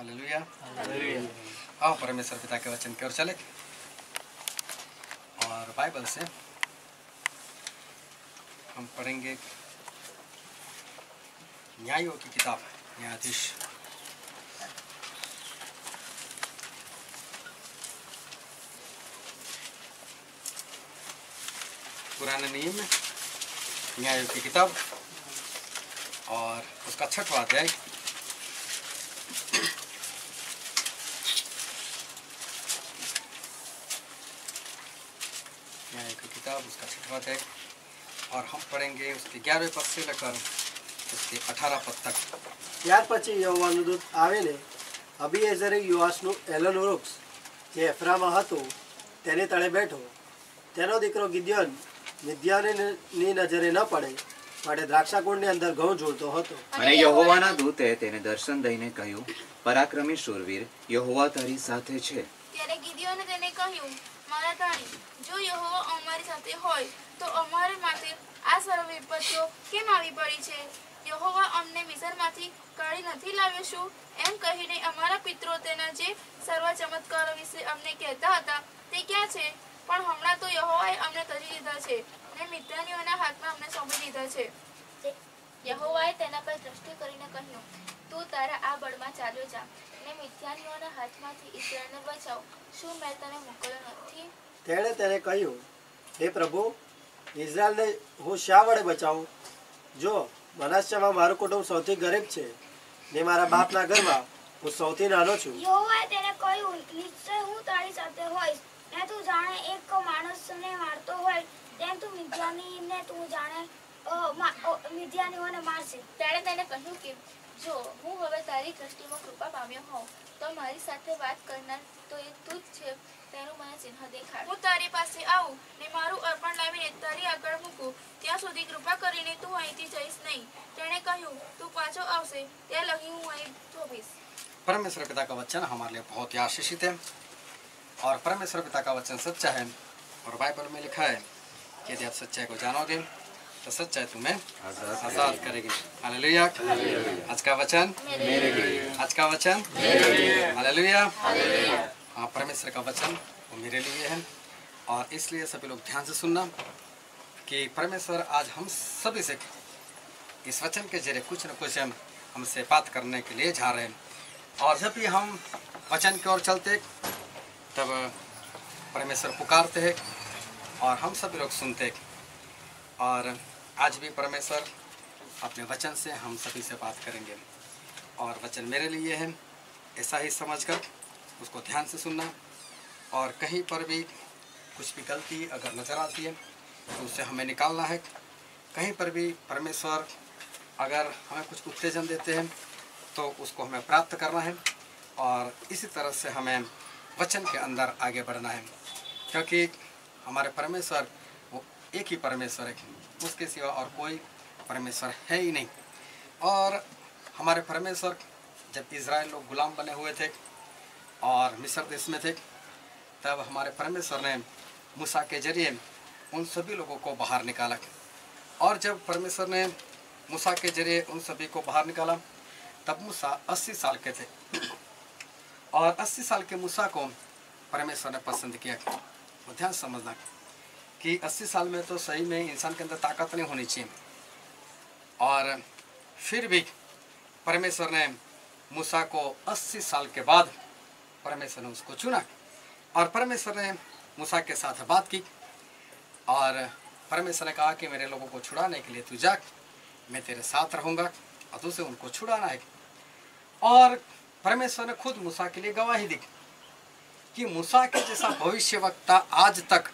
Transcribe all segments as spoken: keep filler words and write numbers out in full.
Hallelujah. आओ परमेश्वर पिता के वचन की ओर चले और बाइबल से हम पढ़ेंगे न्यायों की किताब, न्यायाधीश। पुराने नियम में न्यायों की किताब और उसका छठवां अध्याय। न्यायों की किताब उसका छठवां अध्याय और हम पढ़ेंगे उसके ग्यारहवें पद से लेकर उसके अठारह पद तक। ત્યાર પછી યહોવાનો દૂત આવીને અબીએઝરે યુઆસનું એલોન વૃક્ષ જે એફરામાં હતું તેની તળે બેઠો. તેનો દીકરો ગિદ્યોન મિદ્યાનની નજરે ન પડે માટે દ્રાક્ષાકુંડની અંદર ઘઉં ઝૂલતો હતો. અને યહોવાના દૂતે તેને દર્શન દઈને કહ્યું, પરાક્રમી શૂરવીર, યહોવા તારી સાથે છે. ત્યારે ગિદ્યોને તેને કહ્યું, મારા ધણી, જો યહોવા અમારી સાથે હોય તો અમારે માથે આ સર્વ વિપત્તિઓ કેમ આવી પડી છે? યહોવા અમને મિસરમાંથી કાઢી નથી લાવ્યો શું? એમ કહીને અમારા પિતરો તેના જે સર્વ ચમત્કારો વિશે અમને કહેતા હતા તે ક્યાં છે? પણ હમણાં તો યહોવાએ અમને તજી દીધા છે અને મિદ્યાનીઓના હાથમાં અમને સોંપી દીધા છે. યહોવાએ તેના પર દ્રષ્ટિ કરીને કહ્યું, તું તારા આ બળમાં ચાલ્યો જા અને મિદ્યાનીઓના હાથમાંથી ઇસ્રાએલને બચાવ. શું મેં તને મોકલ્યો નથી? તેણે તેને કહ્યું, હે પ્રભુ, ઇઝરાયલને હું શા વડે બચાવું? જો મનાસ્યામાં મારું કુટુંબ સૌથી ગરીબ છે ને મારા બાપના ઘરમાં હું સૌથી નાનો છું. યહોવાએ તેને કહ્યું, નિશ્ચય હું તારી સાથે હોઈશ ને તું જાણે એક માણસને મારતો હોય તેમ તું મિદ્યાનીને તું જાણે મિદ્યાનીઓને મારશે. તેણે તેને કહ્યું કે જો હું હવે તારી દ્રષ્ટિમાં કૃપા પામ્યો હોઉં તો મારી સાથે વાત કરનાર તો એ તું જ છે તેનું મને ચિહ્ન દેખાડ. હું તારી પાસે આવું ને મારું અર્પણ લાવીને તારી આગળ મૂકું ત્યાં સુધી કૃપા કરીને તું અહીંથી જઈશ નહીં. તેણે કહ્યું, તું પાછો આવશે ત્યાં લગી હું અહીં થોભીશ. परमेश्वर पिता का वचन हमारे लिए बहुत ही आशीषित है और परमेश्वर पिता का वचन सच्चा है और बाइबल में लिखा है कि यदि आप सच्चाई को जानोगे तो सच्चाई तुम्हें आजाद करेगी। हालेलुया। आज का वचन मेरे लिए, आज का वचन मेरे लिए। हालेलुया। हाँ, परमेश्वर का वचन वो मेरे लिए है और इसलिए सभी लोग ध्यान से सुनना कि परमेश्वर आज हम सभी से इस वचन के जरिए कुछ न कुछ हमसे बात करने के लिए जा रहे हैं। और जब भी हम वचन की ओर चलते तब परमेश्वर पुकारते हैं और हम सभी लोग सुनते। और आज भी परमेश्वर अपने वचन से हम सभी से बात करेंगे और वचन मेरे लिए है ऐसा ही समझकर उसको ध्यान से सुनना। और कहीं पर भी कुछ भी गलती अगर नज़र आती है तो उससे हमें निकालना है। कहीं पर भी परमेश्वर अगर हमें कुछ उत्तेजन देते हैं तो उसको हमें प्राप्त करना है और इसी तरह से हमें वचन के अंदर आगे बढ़ना है, क्योंकि हमारे परमेश्वर वो एक ही परमेश्वर है, उसके सिवा और कोई परमेश्वर है ही नहीं। और हमारे परमेश्वर जब इज़राइल लोग गुलाम बने हुए थे और मिस्र देश में थे तब हमारे परमेश्वर ने मूसा के जरिए उन सभी लोगों को बाहर निकाला। और जब परमेश्वर ने मूसा के जरिए उन सभी को बाहर निकाला तब मूसा अस्सी साल के थे और अस्सी साल के मूसा को परमेश्वर ने पसंद किया। वो ध्यान समझना कि अस्सी साल में तो सही में इंसान के अंदर ताकत नहीं होनी चाहिए और फिर भी परमेश्वर ने मूसा को अस्सी साल के बाद परमेश्वर ने उसको चुना और परमेश्वर ने मूसा के साथ बात की और परमेश्वर ने कहा कि मेरे लोगों को छुड़ाने के लिए तू जा, मैं तेरे साथ रहूँगा और तुझे उनको छुड़ाना है। और परमेश्वर ने खुद मूसा के लिए गवाही दी कि मूसा के जैसा भविष्यवक्ता आज तक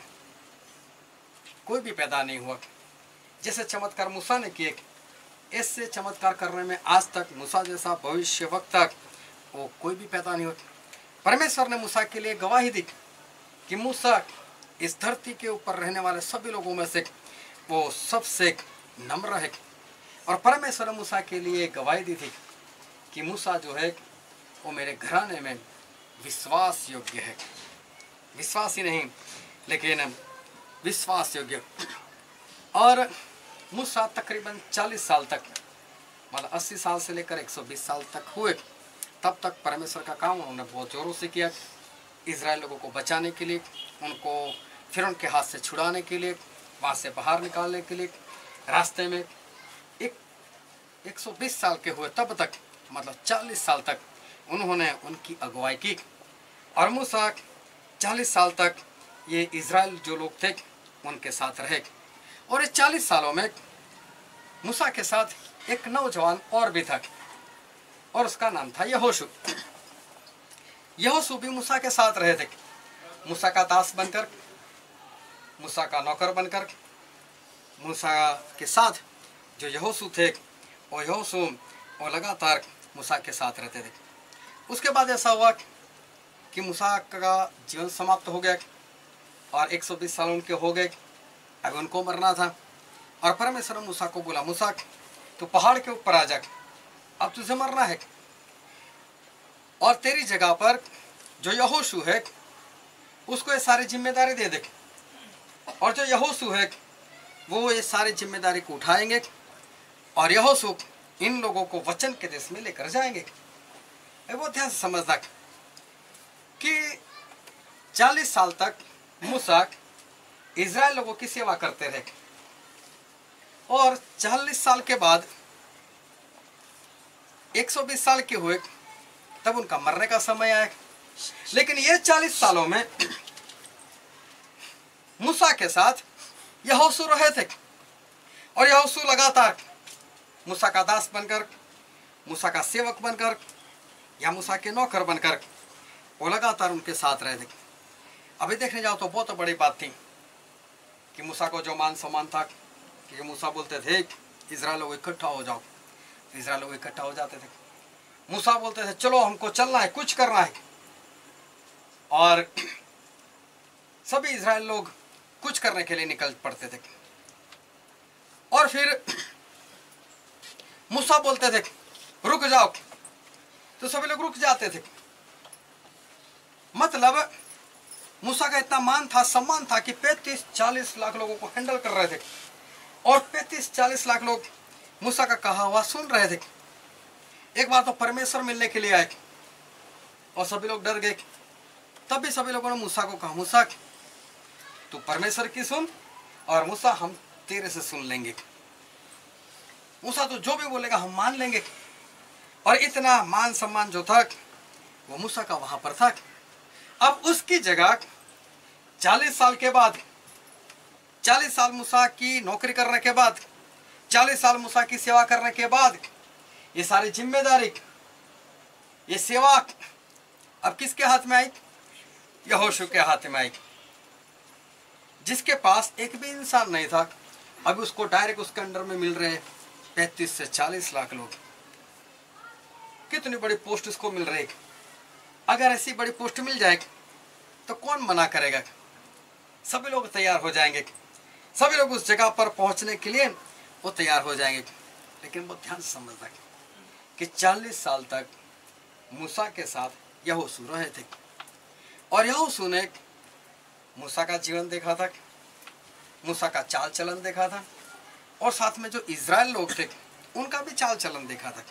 कोई भी पैदा नहीं हुआ। जैसे चमत्कार मूसा ने किए ऐसे चमत्कार करने में आज तक मूसा जैसा भविष्यवक्ता वो कोई भी पैदा नहीं हुआ। परमेश्वर ने मूसा के लिए गवाही दी कि मूसा इस धरती के ऊपर रहने वाले सभी लोगों में से वो सबसे नम्र है। और परमेश्वर ने मूसा के लिए गवाही दी थी कि मूसा जो है वो मेरे घराने में विश्वास योग्य है, विश्वास ही नहीं लेकिन विश्वास योग्य। और मूसा तकरीबन चालीस साल तक मतलब अस्सी साल से लेकर एक सौ बीस साल तक हुए तब तक परमेश्वर का काम उन्होंने बहुत ज़ोरों से किया, इजराइल लोगों को बचाने के लिए, उनको फिर उनके हाथ से छुड़ाने के लिए, वहाँ से बाहर निकालने के लिए। रास्ते में एक एक सौ बीस साल के हुए तब तक, मतलब चालीस साल तक उन्होंने उनकी अगुवाई की। और मूसा चालीस साल तक ये इजराइल जो लोग थे उनके साथ रहे। और इस चालीस सालों में मूसा के साथ एक नौजवान और भी था, और उसका नाम था यहोशू। यहोशू भी मूसा के साथ रहे थे, मूसा का दास बनकर, मूसा का नौकर बनकर। मूसा के साथ जो यहोशू थे, और यहोशू और लगातार मूसा के साथ रहते थे। उसके बाद ऐसा हुआ कि मूसा का जीवन समाप्त हो गया और एक सौ बीस साल उनके हो गए। अब उनको मरना था, और परमेश्वर ने मूसा को बोला, मूसा तू पहाड़ के ऊपर आ जा, अब तुझे मरना है, और तेरी जगह पर जो यहोशू है उसको ये सारी जिम्मेदारी दे दे। और जो यहोशू है वो ये सारी जिम्मेदारी को उठाएंगे, और यहोशू इन लोगों को वचन के देश में लेकर जाएंगे। वो ध्यान से समझना कि चालीस साल तक मूसा इजराइल लोगों की सेवा करते रहे, और चालीस साल के बाद एक सौ बीस साल के हुए तब उनका मरने का समय आया। लेकिन ये चालीस सालों में मूसा के साथ यहोशू रहे थे, और यहोशू लगातार मूसा का दास बनकर, मूसा का सेवक बनकर, या मूसा के नौकर बनकर वो लगातार उनके साथ रहे थे। अभी देखने जाओ तो बहुत बड़ी बात थी कि मूसा को जो मान सम्मान था, कि मूसा बोलते थे इजराइल लोग इकट्ठा हो जाओ, इजराइल लोग इकट्ठा हो जाते थे। मूसा बोलते थे चलो हमको चलना है, कुछ करना है, और सभी इजराइल लोग कुछ करने के लिए निकल पड़ते थे। और फिर मूसा बोलते थे रुक जाओ, तो सभी लोग रुक जाते थे। मतलब मूसा का इतना मान था, सम्मान था कि पैंतीस चालीस लाख लोगों को हैंडल कर रहे थे, और पैंतीस चालीस लाख लोग मूसा का कहा हुआ सुन रहे थे। एक बार तो परमेश्वर मिलने के लिए आए, और सभी लोग डर गए। तब भी सभी लोगों ने मूसा को कहा, मूसा तू परमेश्वर की सुन, और मूसा हम तेरे से सुन लेंगे। मूसा तो जो भी बोलेगा हम मान लेंगे। और इतना मान सम्मान जो था वो मूसा का वहां पर था। अब उसकी जगह चालीस साल के बाद, चालीस साल मूसा की नौकरी करने के बाद, चालीस साल मूसा की सेवा करने के बाद, ये सारी जिम्मेदारी, ये सेवा अब किसके हाथ में आई? यहोशू के हाथ में आई, जिसके पास एक भी इंसान नहीं था। अब उसको डायरेक्ट उसके अंडर में मिल रहे पैंतीस से चालीस लाख लोग। कितनी बड़ी पोस्ट उसको मिल रही। अगर ऐसी बड़ी पोस्ट मिल जाए तो कौन मना करेगा? सभी लोग तैयार हो जाएंगे, सभी लोग उस जगह पर पहुंचने के लिए वो तैयार हो जाएंगे। लेकिन वो ध्यान से समझना कि चालीस साल तक मूसा के साथ यहोशू रहे थे, और यहोशू ने मूसा का जीवन देखा था, मूसा का चाल चलन देखा था, और साथ में जो इजराइल लोग थे उनका भी चाल चलन देखा था।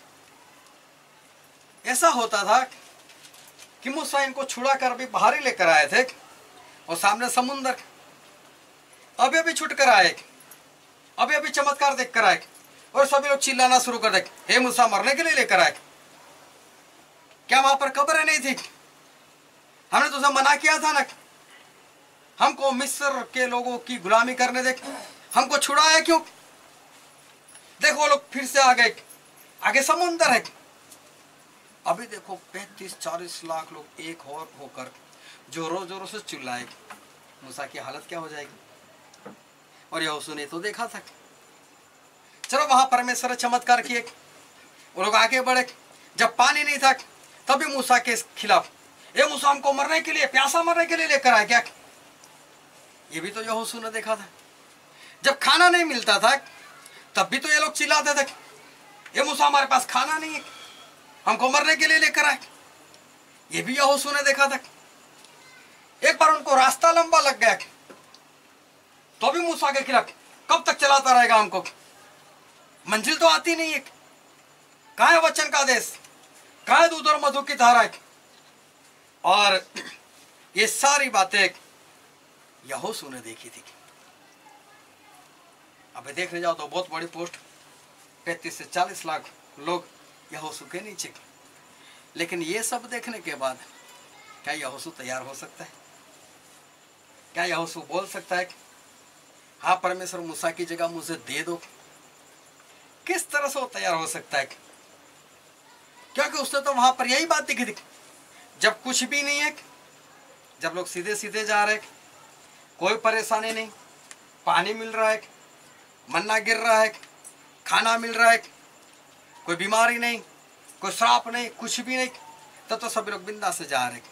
ऐसा होता था कि मूसा इनको छुड़ा कर भी बाहर ही लेकर आए थे, और सामने समुंदर, अभी अभी छुट कर आए, अभी अभी चमत्कार देख कर आए, और सभी लोग चिल्लाना शुरू कर दे, हे मूसा मरने के लिए लेकर आए? क्या वहां पर कब्र नहीं थी? हमने तुझे मना किया था ना, हमको मिस्र के लोगों की गुलामी करने दे, हमको छुड़ाया क्यों? देखो लोग फिर से आ गए, आगे समुंदर है। अभी देखो पैंतीस चालीस लाख लोग एक और होकर जोरों जोरों से चिल्लाए, मूसा की हालत क्या हो जाएगी? और यहोशू ने तो देखा था। चलो वहां परमेश्वर ने चमत्कार किए, वो लोग आगे बढ़े। जब पानी नहीं था तभी मूसा के खिलाफ, ये मूसा हमको मरने के लिए, प्यासा मरने के लिए लेकर आए क्या? ये भी तो यहोशू ने देखा था। जब खाना नहीं मिलता था तब भी तो ये लोग चिल्लाते थे, ये मूसा हमारे पास खाना नहीं है, हमको मरने के लिए लेकर आए। ये भी यहोशू ने देखा था। एक बार उनको रास्ता लंबा लग गया तो भी मूसा के खिलाफ, कब तक चलाता रहेगा हमको, मंजिल तो आती नहीं है, कहाँ है वचन का देश? गाय दूध और मधु की धारा। और ये सारी बातें यहोशू ने देखी थी। अब देखने जाओ तो बहुत बड़ी पोस्ट, पैंतीस से चालीस लाख लोग यहोशू के नीचे। लेकिन ये सब देखने के बाद क्या यहोशू तैयार हो सकता है? क्या यहोशू बोल सकता है हाँ परमेश्वर मूसा की जगह मुझे दे दो? किस तरह से वो तैयार हो सकता है? क्योंकि उसने तो वहां पर यही बात दिखी थी, जब कुछ भी नहीं है, जब लोग सीधे सीधे जा रहे, कोई परेशानी नहीं, पानी मिल रहा है, मन्ना गिर रहा है, खाना मिल रहा है, कोई बीमारी नहीं, कोई श्राप नहीं, कुछ भी नहीं, तब तो सभी लोग बिंदास से जा रहे।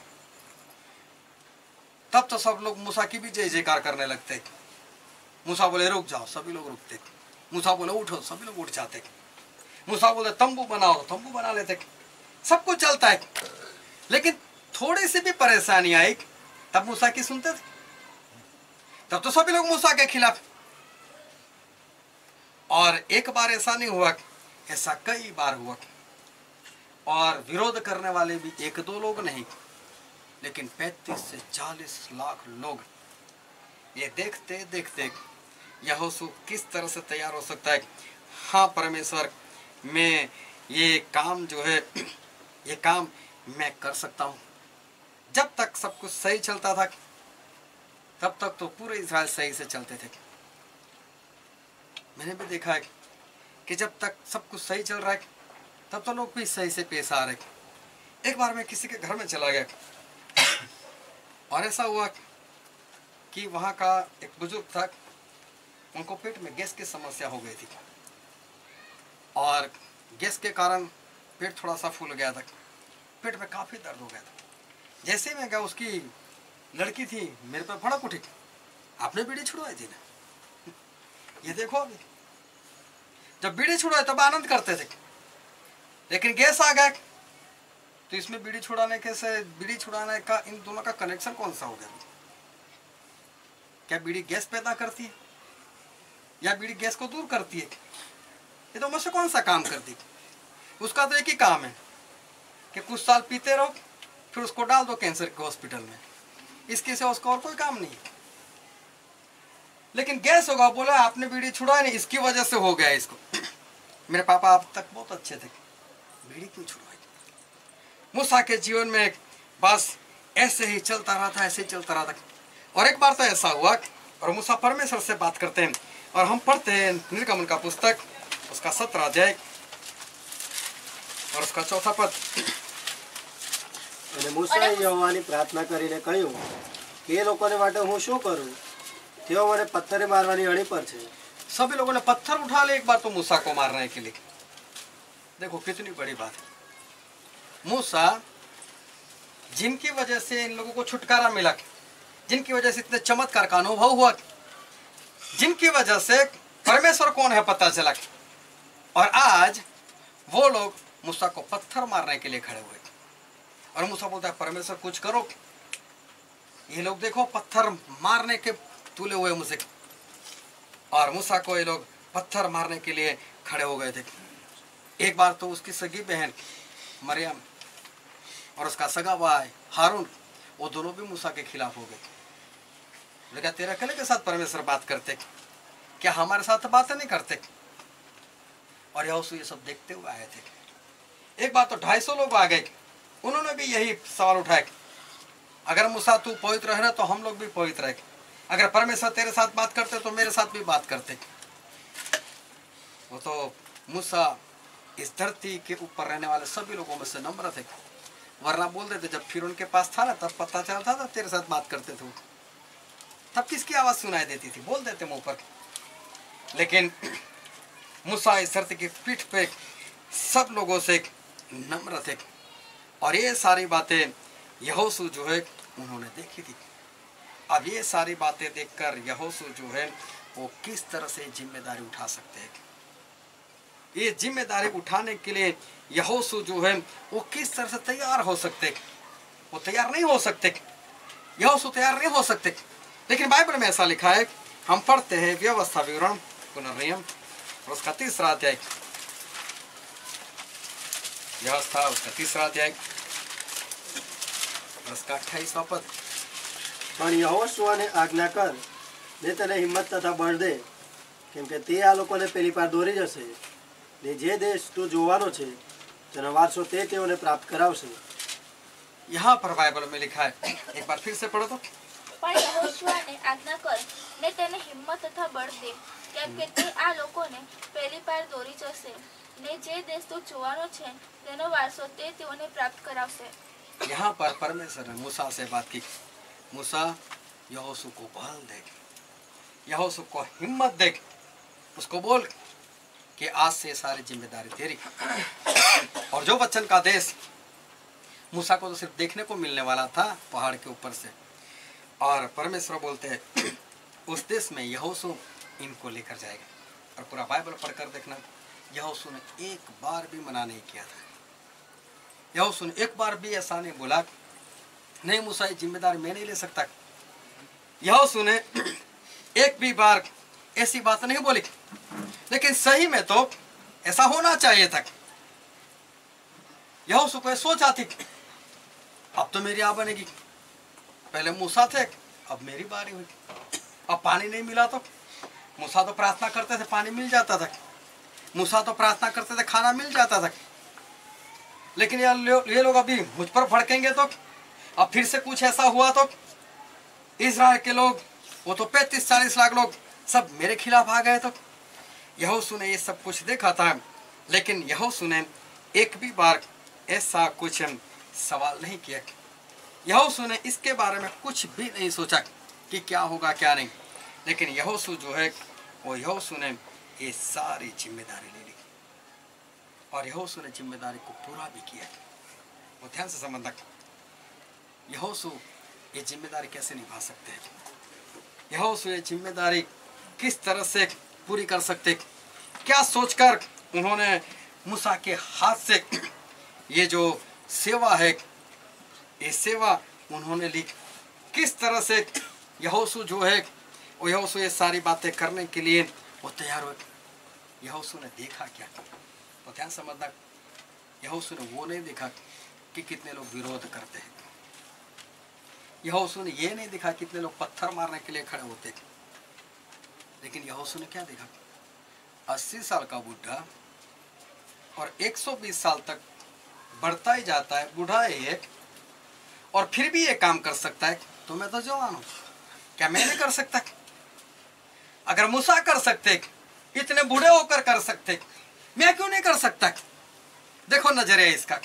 तब तो सब लोग मूसा की भी जय जयकार करने लगते। मूसा बोले रुक जाओ, सभी लोग रुकते। मूसा बोले उठो, सभी लोग उठ जाते। मूसा बोले तंबू बनाओ, तंबू बना लेते। सब कुछ चलता है। लेकिन थोड़ी सी भी परेशानी आई तब मूसा की सुनते थे? तब तो सभी लोग मूसा के खिलाफ। और एक बार ऐसा नहीं हुआ, ऐसा कई बार हुआ। और विरोध करने वाले भी एक दो लोग नहीं, लेकिन पैंतीस से चालीस लाख लोग। ये देखते देखते यहोशू किस तरह से तैयार हो सकता है हाँ परमेश्वर मैं ये काम जो है ये काम मैं कर सकता हूँ। जब तक सब कुछ सही चलता था तब तक तो पूरे इस्राएल सही से चलते थे। मैंने भी देखा है कि जब तक सब कुछ सही चल रहा है तब तो लोग भी सही से पेश आ रहे। एक बार मैं किसी के घर में चला गया और ऐसा हुआ कि वहाँ का एक बुजुर्ग था, उनको पेट में गैस की समस्या हो गई थी और गैस के कारण पेट थोड़ा सा फूल गया था, पेट में काफ़ी दर्द हो गया था। जैसे मैं गया, उसकी लड़की थी मेरे पे भड़क उठी, आपने बीड़ी छुड़वाई थी ना, ये देखो अभी। जब बीड़ी छुड़वाई तब आनंद करते थे, लेकिन गैस आ गया तो इसमें बीड़ी छुड़ाने के से बीड़ी छुड़ाने का इन दोनों का कनेक्शन कौन सा हो गया? क्या बीड़ी गैस पैदा करती है या बीड़ी गैस को दूर करती है? ये तो मुझसे कौन सा काम करती है? उसका तो एक ही काम है कि कुछ साल पीते रहो फिर उसको डाल दो कैंसर के हॉस्पिटल में। इसके से उसका और कोई काम नहीं है। लेकिन गैस होगा, बोला आपने बीड़ी छुड़ाई नहीं, इसकी वजह से हो गया इसको। मेरे पापा अब तक बहुत अच्छे थे, बीड़ी क्यों छुड़वाई? मूसा के जीवन में बस ऐसे ही चलता रहा था, ऐसे ही चलता रहा था। और एक बार तो ऐसा हुआ और मूसा परमेश्वर से बात करते हैं और हम पढ़ते हैं निर्गमन का पुस्तक, उसका सत्रह अध्याय और उसका चौथा पद। અને મૂસાએ યહોવાની પ્રાર્થના કરીને કહ્યું કે એ લોકોને માટે હું શું કરું? તેઓ મને પથ્થરે મારવાની અણી પર છે। सभी लोगों ने पत्थर उठा ले एक बार तो मूसा को मारने के लिए। देखो कितनी बड़ी बात है। मूसा जिनकी वजह से इन लोगों को छुटकारा मिला, जिनकी वजह से इतने चमत्कार का अनुभव हुआ, जिनकी वजह से परमेश्वर कौन है पता चला, और आज वो लोग मूसा को पत्थर मारने के लिए खड़े हुए। और मूसा बोलता है परमेश्वर कुछ करो, ये लोग देखो पत्थर मारने के तुले हुए मुझे। और मूसा को ये लोग पत्थर मारने के लिए खड़े हो गए थे। एक बार तो उसकी सगी बहन मरियम और उसका सगा भाई हारून, वो दोनों भी मूसा के खिलाफ हो गए। लेकिन तेरे अकेले के साथ परमेश्वर बात करते, क्या हमारे साथ बातें नहीं करते? और यहोशू ये सब देखते हुए आए थे। एक बार तो ढाई सौ लोग आ गए, उन्होंने भी यही सवाल उठाया, अगर मूसा तू पवित्र है ना तो हम लोग भी पवित्र है, अगर परमेश्वर तेरे साथ बात करते तो मेरे साथ भी बात करते। वो तो मूसा इस धरती के ऊपर रहने वाले सभी लोगों में से नम्र थे, वरना बोल देते जब फिर उनके पास था ना तब पता चलता था तेरे साथ बात करते थे, तब किसकी आवाज सुनाई देती थी, बोल देते मुंह पर। लेकिन मूसा इस धरती की पीठ पे सब लोगों से नम्र थे। और ये सारी बातें यहोशू जो है उन्होंने देखी थी। अब ये सारी बातें देखकर यहोशू जो है वो किस तरह से जिम्मेदारी उठा सकते हैं? ये जिम्मेदारी उठाने के लिए यहोशू जो है वो किस तरह से तैयार हो सकते? वो तैयार नहीं हो सकते, यहोशू तैयार नहीं हो सकते। लेकिन बाइबल में ऐसा लिखा है, हम पढ़ते हैं व्यवस्था विवरण पुनर्नियम और उसका तीसरा अध्याय व्यवस्था उसका तीसरा अध्याय उसका अट्ठाईसवां पद। પણ યહોશુઆને આજ્ઞા કર ને તેને હિંમત તથા બળ દે, કેમ કે તે આ લોકોને પેલી પાર દોરી જશે ને જે દેશ તું જોવાનો છે તેનો વારસો તે તેઓને પ્રાપ્ત કરાવશે। यहाँ पर बाइबल में लिखा है, एक बार फिर से पढ़ो तो। પણ યહોશુઆને આજ્ઞા કર ને તેને હિંમત તથા બળ દે, કેમ કે તે આ લોકોને પેલી પાર દોરી જશે ને જે દેશ તું જોવાનો છે તેનો વારસો તે તેઓને પ્રાપ્ત કરાવશે। यहाँ पर परमेश्वर ने मूसा से बात की। मूसा यहोशू को बल दे, यहोशू को हिम्मत दे, उसको बोल कि आज से सारी जिम्मेदारी तेरी। और जो वचन का देश मूसा को तो सिर्फ देखने को मिलने वाला था पहाड़ के ऊपर से, और परमेश्वर बोलते हैं उस देश में यहोशू इनको लेकर जाएगा। और पूरा बाइबल पढ़कर देखना, यहोशू ने एक बार भी मना नहीं किया था। यहोशू ने एक बार भी ऐसा नहीं बोला नहीं मूसा ये जिम्मेदारी मैं नहीं ले सकता। यहोशू ने एक भी बार ऐसी बात नहीं बोली, लेकिन सही में तो ऐसा होना चाहिए था। यहोशू को सोचा थी अब तो मेरी आ बनेगी, पहले मूसा थे अब मेरी बारी हुई। अब पानी नहीं मिला तो मूसा तो प्रार्थना करते थे पानी मिल जाता था, मूसा तो प्रार्थना करते थे खाना मिल जाता था। लेकिन ये लोग अभी मुझ पर भड़केंगे तो अब फिर से कुछ ऐसा हुआ तो इस्राएल के लोग वो तो पैंतीस चालीस लाख लोग सब मेरे खिलाफ आ गए तो। यहोशू ने ये सब कुछ देखा था, लेकिन यहोशू ने एक भी बार ऐसा कुछ सवाल नहीं किया। यहोशू ने इसके बारे में कुछ भी नहीं सोचा कि क्या होगा क्या नहीं। लेकिन यहोशू जो है वो यहोशू ने ये सारी जिम्मेदारी ले ली और यहोशू ने जिम्मेदारी को पूरा भी किया। वो ध्यान से समझना, यहोशू ये जिम्मेदारी कैसे निभा सकते हैं, यहोशू ये जिम्मेदारी किस तरह से पूरी कर सकते, क्या सोचकर उन्होंने मूसा के हाथ से ये जो सेवा है ये सेवा उन्होंने ली, किस तरह से यहोशू जो है वो यहोशू ये सारी बातें करने के लिए वो तैयार हुए। यहोशू ने देखा क्या, तो ध्यान समझना, यहोशू ने वो नहीं देखा कि कितने लोग विरोध करते हैं, यहोशू ने ये नहीं देखा कितने लोग पत्थर मारने के लिए खड़े होते, लेकिन यहोशू ने क्या देखा, अस्सी साल का बूढ़ा और एक सौ बीस साल तक बढ़ता ही जाता है, बूढ़ा है एक और फिर भी ये काम कर सकता है, तो मैं तो जवान हूं, क्या मैं नहीं कर सकता? अगर मूसा कर सकते, इतने बूढ़े होकर कर सकते, मैं क्यों नहीं कर सकता? देखो नजरिया इसका,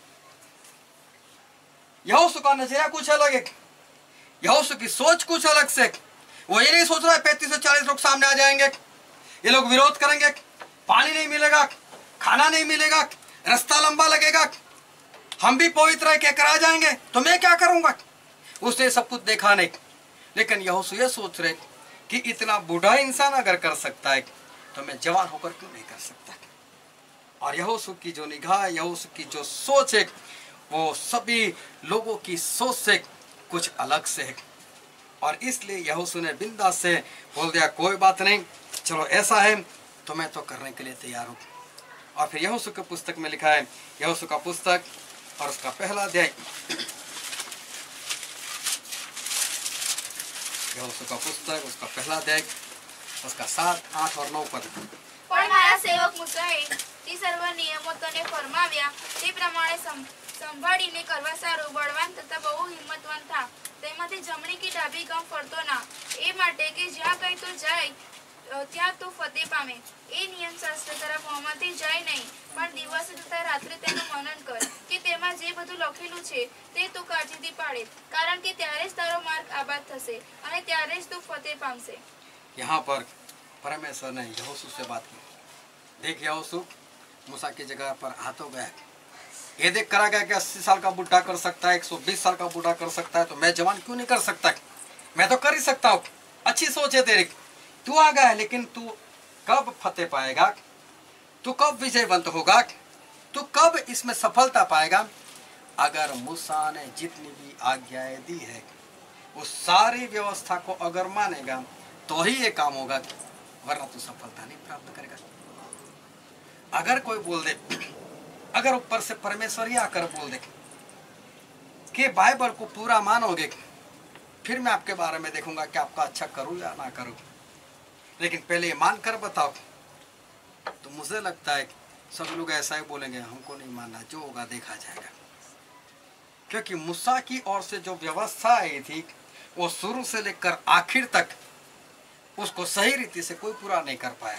यहोशू का नजरिया कुछ अलग है, यहोशू की सोच कुछ अलग से। वो ये नहीं सोच रहा है पैंतीस से चालीस लोग सामने आ जाएंगे, ये लोग विरोध करेंगे, पानी नहीं मिलेगा, खाना नहीं मिलेगा, रास्ता लंबा लगेगा, हम भी पवित्र है क्या करा जाएंगे, तो मैं क्या करूंगा? उसने सब कुछ देखा नहीं। लेकिन यहोशू ये सोच रहे कि इतना बूढ़ा इंसान अगर कर सकता है तो मैं जवान होकर क्यों नहीं कर सकता? और यहोशू की जो निगाह, यहोशू की जो सोच है वो सभी लोगों की सोच से कुछ अलग से है। और इसलिए यहोशू ने बिंदास से बोल दिया कोई बात नहीं, चलो ऐसा है तो मैं तो करने के लिए तैयार हूँ। और फिर यहोशू की पुस्तक में लिखा है, यहोशू का पुस्तक और उसका पहला अध्याय, यहोशू का पुस्तक उसका पहला अध्याय उसका सात आठ और नौ पद। પણ મારા સેવક મૂસાએ તે સર્વ નિયમો તને ફરમાવ્યા તે પ્રમાણે સંભાળીને કરવા સારું બળવાન તથા બહુ હિંમતવાન થા, તેમાંથી જમણી કે ડાબી ગામ ફરતો ના, એ માટે કે જ્યાં કઈ તો જાય ત્યાં તો ફતેહ પામે। એ નિયમ શાસ્ત્ર તારા મોંમાંથી જાય નહીં, પણ દિવસે તથા રાત્રે તેનું મનન કર કે તેમાં જે બધું લખેલું છે તે તું કાળજીથી પાડે, કારણ કે ત્યારે જ તારો માર્ગ આબાદ થશે અને ત્યારે જ તું ફતેહ પામશે। यहाँ पर परमेश्वर ने यहोशू से बात की। देख यहोशू मूसा की जगह पर आ तो गया, ये देख करा गया कि अस्सी साल का बूढ़ा कर सकता है, एक सौ बीस साल का बूढ़ा कर सकता है, तो मैं जवान क्यों नहीं कर सकता? मैं तो कर ही सकता हूँ। अच्छी सोच है तेरी, तू आ गया है, लेकिन तू कब फतेह पाएगा, तू कब विजयवंत होगा, तू कब इसमें सफलता पाएगा? अगर मूसा ने जितनी भी आज्ञाएं दी है उस सारी व्यवस्था को अगर मानेगा तो ही ये काम होगा, वरना तू सफलता नहीं प्राप्त करेगा। अगर कोई बोल दे अगर ऊपर से परमेश्वर ही आकर बोल दे कि बाइबल को पूरा मानोगे, फिर मैं आपके बारे में देखूंगा कि आपका अच्छा करूं या ना करूं, लेकिन पहले ये मान कर बताओ, तो मुझे लगता है सब लोग ऐसा ही बोलेंगे, हमको नहीं मानना, जो होगा देखा जाएगा। क्योंकि मूसा की ओर से जो व्यवस्था आई थी वो शुरू से लेकर आखिर तक उसको सही रीति से कोई पूरा नहीं कर पाया।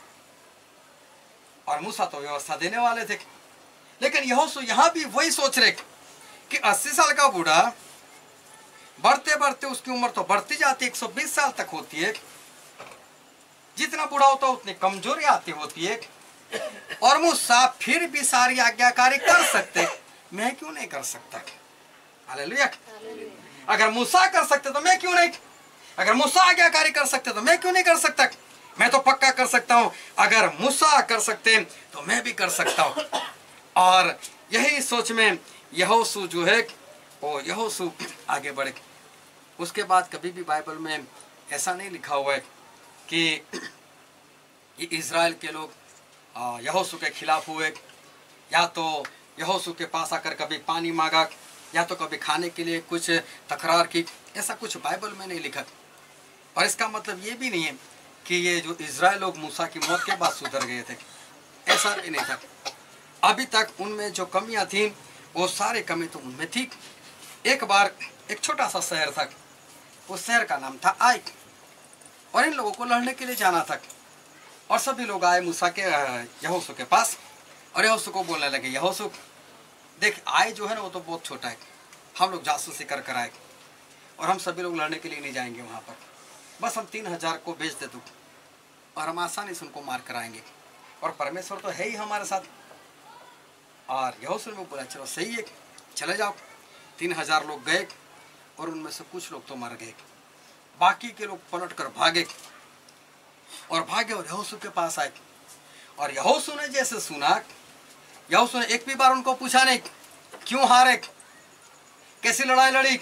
और मूसा तो व्यवस्था देने वाले थे, लेकिन यहोशू यहां भी वही सोच रहे कि अस्सी साल का बूढ़ा, बढ़ते बढ़ते उसकी उम्र तो बढ़ती जाती है, एक सौ बीस साल तक होती है, जितना बूढ़ा होता है उतनी कमजोरी आती होती है, और मूसा फिर भी सारी आज्ञाकारी कर सकते, मैं क्यों नहीं कर सकता? हालेलुया। अगर मूसा कर सकते तो मैं क्यों नहीं? अगर मूसा आज्ञाकारी कर सकते तो मैं क्यों नहीं कर सकता? मैं तो पक्का कर सकता हूं, अगर मूसा कर सकते तो मैं भी कर सकता हूं। और यही सोच में यहोशू जो है वो यहोशू आगे बढ़े। उसके बाद कभी भी बाइबल में ऐसा नहीं लिखा हुआ है कि ये इज़राइल के लोग यहोशू के खिलाफ हुए, या तो यहोशू के पास आकर कभी पानी मांगा, या तो कभी खाने के लिए कुछ तकरार की, ऐसा कुछ बाइबल में नहीं लिखा। और इसका मतलब ये भी नहीं है कि ये जो इज़राइल लोग मूसा की मौत के बाद सुधर गए थे, ऐसा भी नहीं था। अभी तक उनमें जो कमियां थी वो सारी कमी तो उनमें थी। एक बार एक छोटा सा शहर था, उस शहर का नाम था आई, और इन लोगों को लड़ने के लिए जाना था। और सभी लोग आए मूसा के यहोशू के पास, और यहोशू को बोलने लगे, यहोशू देख, आई जो है ना वो तो बहुत छोटा है, हम लोग जासूसी कर कर आए, और हम सभी लोग लड़ने के लिए नहीं जाएंगे वहाँ पर, बस हम तीन हजार को भेज दे तू, और हम आसानी से उनको मार कर आएंगे, और परमेश्वर तो है ही हमारे साथ। और यहोशू ने बोला, चलो सही है, चले जाओ। तीन हजार लोग गए, और उनमें से कुछ लोग तो मर गए, बाकी के लोग पलट कर भागे और भागे और यहोशू के पास आए। और यहोशू ने जैसे सुना, यहोशू ने एक भी बार उनको पूछा नहीं क्यों हारे, कैसी लड़ाई लड़ी,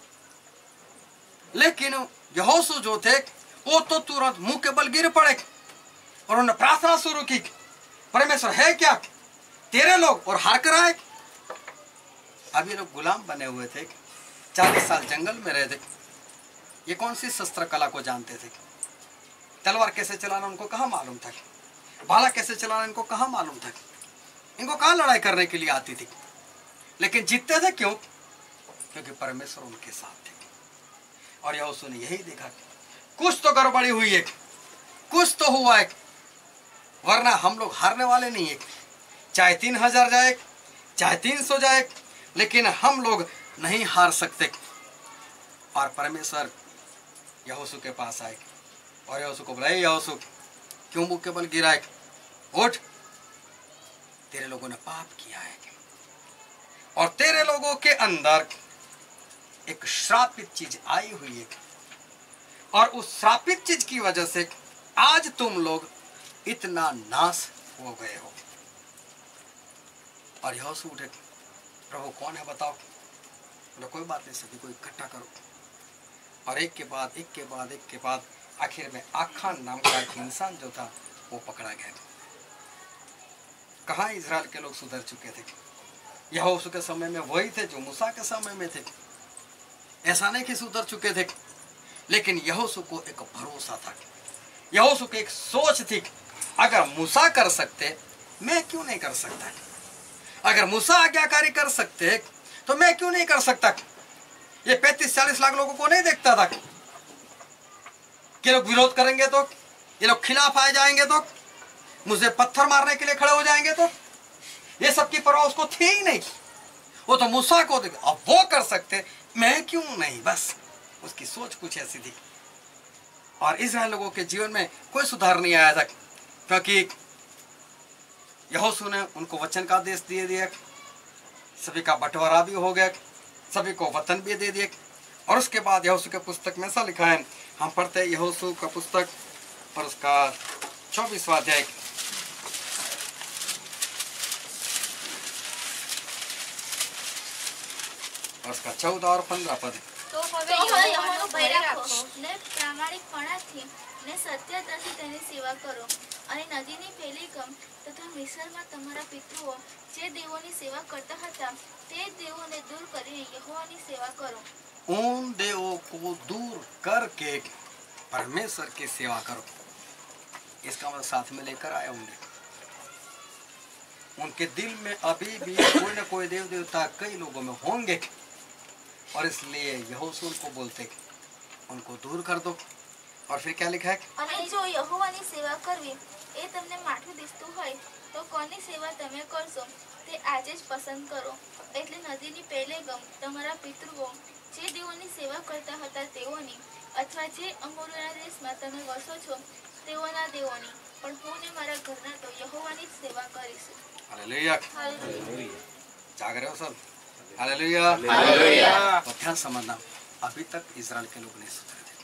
लेकिन यहोशू जो थे वो तो तुरंत मुंह के बल गिर पड़े और उन्होंने प्रार्थना शुरू की, परमेश्वर है क्या, तेरे लोग और हार कर आए। अब ये लोग गुलाम बने हुए थे, चालीस साल जंगल में रहे थे, ये कौन सी शस्त्र कला को जानते थे, तलवार कैसे चलाना उनको कहाँ मालूम था, भाला कैसे चलाना इनको कहाँ मालूम था, इनको कहाँ लड़ाई करने के लिए आती थी, लेकिन जीतते थे क्यों? क्योंकि परमेश्वर उनके साथ थे। और यहोशू ने यही देखा, कुछ तो गड़बड़ी हुई है, कुछ तो हुआ है, वरना हम लोग हारने वाले नहीं है, चाहे तीन हजार जाए चाहे तीन सौ जाए, लेकिन हम लोग नहीं हार सकते। और परमेश्वर यहोशू के पास आए और यहोशू को बोला, यहोशू क्यों मुंह के बल गिरा है, उठ, तेरे लोगों ने पाप किया है, और तेरे लोगों के अंदर एक श्रापित चीज आई हुई है, और उस श्रापित चीज की वजह से आज तुम लोग इतना नाश हो गए हो। और यहोशू उठे, प्रभु कौन है बताओ, बोले कोई बात नहीं, सभी को इकट्ठा करो। और एक के बाद एक के बाद एक के बाद आखिर में आखान नाम का एक इंसान जो था वो पकड़ा गया। कहाँ इज़राइल के लोग सुधर चुके थे? यहोशू के समय में वही थे जो मूसा के समय में थे। ऐसा नहीं कि सुधर चुके थे, लेकिन यहोशू को एक भरोसा था, यहोशू की एक सोच थी, अगर मूसा कर सकते मैं क्यों नहीं कर सकता, अगर मूसा आज्ञाकारी कर सकते तो मैं क्यों नहीं कर सकता। ये पैंतीस चालीस लाख लोगों को नहीं देखता था कि लोग विरोध करेंगे तो, ये लोग खिलाफ आ जाएंगे तो, मुझे पत्थर मारने के लिए खड़े हो जाएंगे तो, ये सब की परवाह उसको थी ही नहीं। वो तो मूसा को देख, अब वो कर सकते मैं क्यों नहीं, बस उसकी सोच कुछ ऐसी थी। और इज़राइल लोगों के जीवन में कोई सुधार नहीं आया था, क्योंकि यहोशू ने उनको वचन का आदेश दे दिया, सभी का बंटवारा भी हो गया, सभी को वतन भी दे दिए। और उसके बाद यहोशू के पुस्तक में ऐसा लिखा है, हम पढ़ते हैं यहोशू का पुस्तक और उसका चौबीसवां अध्याय और उसका चौदह और पंद्रह पद। તો હવે યહોવાનો ભય રાખો ને પ્રામાણિકપણાથી ને સત્યતાથી તેની સેવા કરો અને નદીની પેલી કમ તથા મિસ્રમાં તમારા પિતૃઓ જે દેવોની સેવા કરતા હતા તે દેવોને દૂર કરીને યહોવાની સેવા કરો. उन देवों को दूर करके परमेश्वर की सेवा करो. इसका मतलब साथ में लेकर आए होंगे. उनके दिल में अभी भी कोई न कोई देव देवता कई लोगों में होंगे और इसलिए यहोशू को बोलते उनको दूर कर दो. और फिर क्या लिखा है? અને જો યહોવાની સેવા કરવી એ તમને માઠું દિસતું હોય તો કોની સેવા તમે કરશો તે આજે જ પસંદ કરો. એટલે નદીની પહેલે ગમ તમારા પિતૃઓ જે દેવોની સેવા કરતા હતા તેઓની અથવા જે અમોરીના દેશમાં તમે વસો છો તેઓના દેવોની પણ હું ને મારા ઘરના તો યહોવાની જ સેવા કરીશું. हालेलुया. હાલેલુયા. जाग रहे हो सब? हालेलुया. हालेलुया. तो ध्यान समझना, अभी तक इजराइल के लोग नहीं सुधरे थे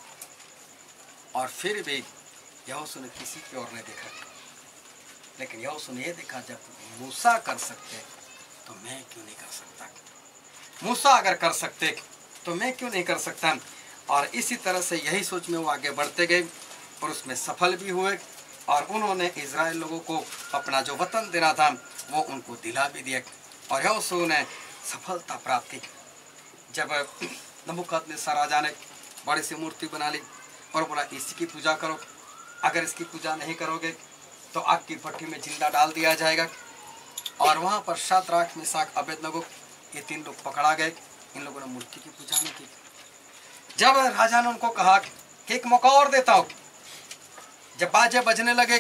और फिर भी यहोशू ने किसी की ओर नहीं देखा. लेकिन यहोशू ने ये देखा जब मूसा कर सकते तो मैं क्यों नहीं कर सकता. मूसा अगर कर सकते तो मैं क्यों नहीं कर सकता. और इसी तरह से यही सोच में वो आगे बढ़ते गए और उसमें सफल भी हुए और उन्होंने इजराइल लोगों को अपना जो वतन देना था वो उनको दिला भी दिया और यहोशू ने सफलता प्राप्त की. जब नबूकदनेस्सर राजा ने बड़ी सी मूर्ति बना ली और बोला इसकी पूजा करो, अगर इसकी पूजा नहीं करोगे तो आग की भट्टी में जिंदा डाल दिया जाएगा. और वहाँ पर शाद्राक मिसाक अबेदनगो ये तीन लोग पकड़ा गए. इन लोगों ने मूर्ति की पूजा नहीं की. जब राजा ने उनको कहा कि एक मौका और देता हूँ, जब बाजे बजने लगे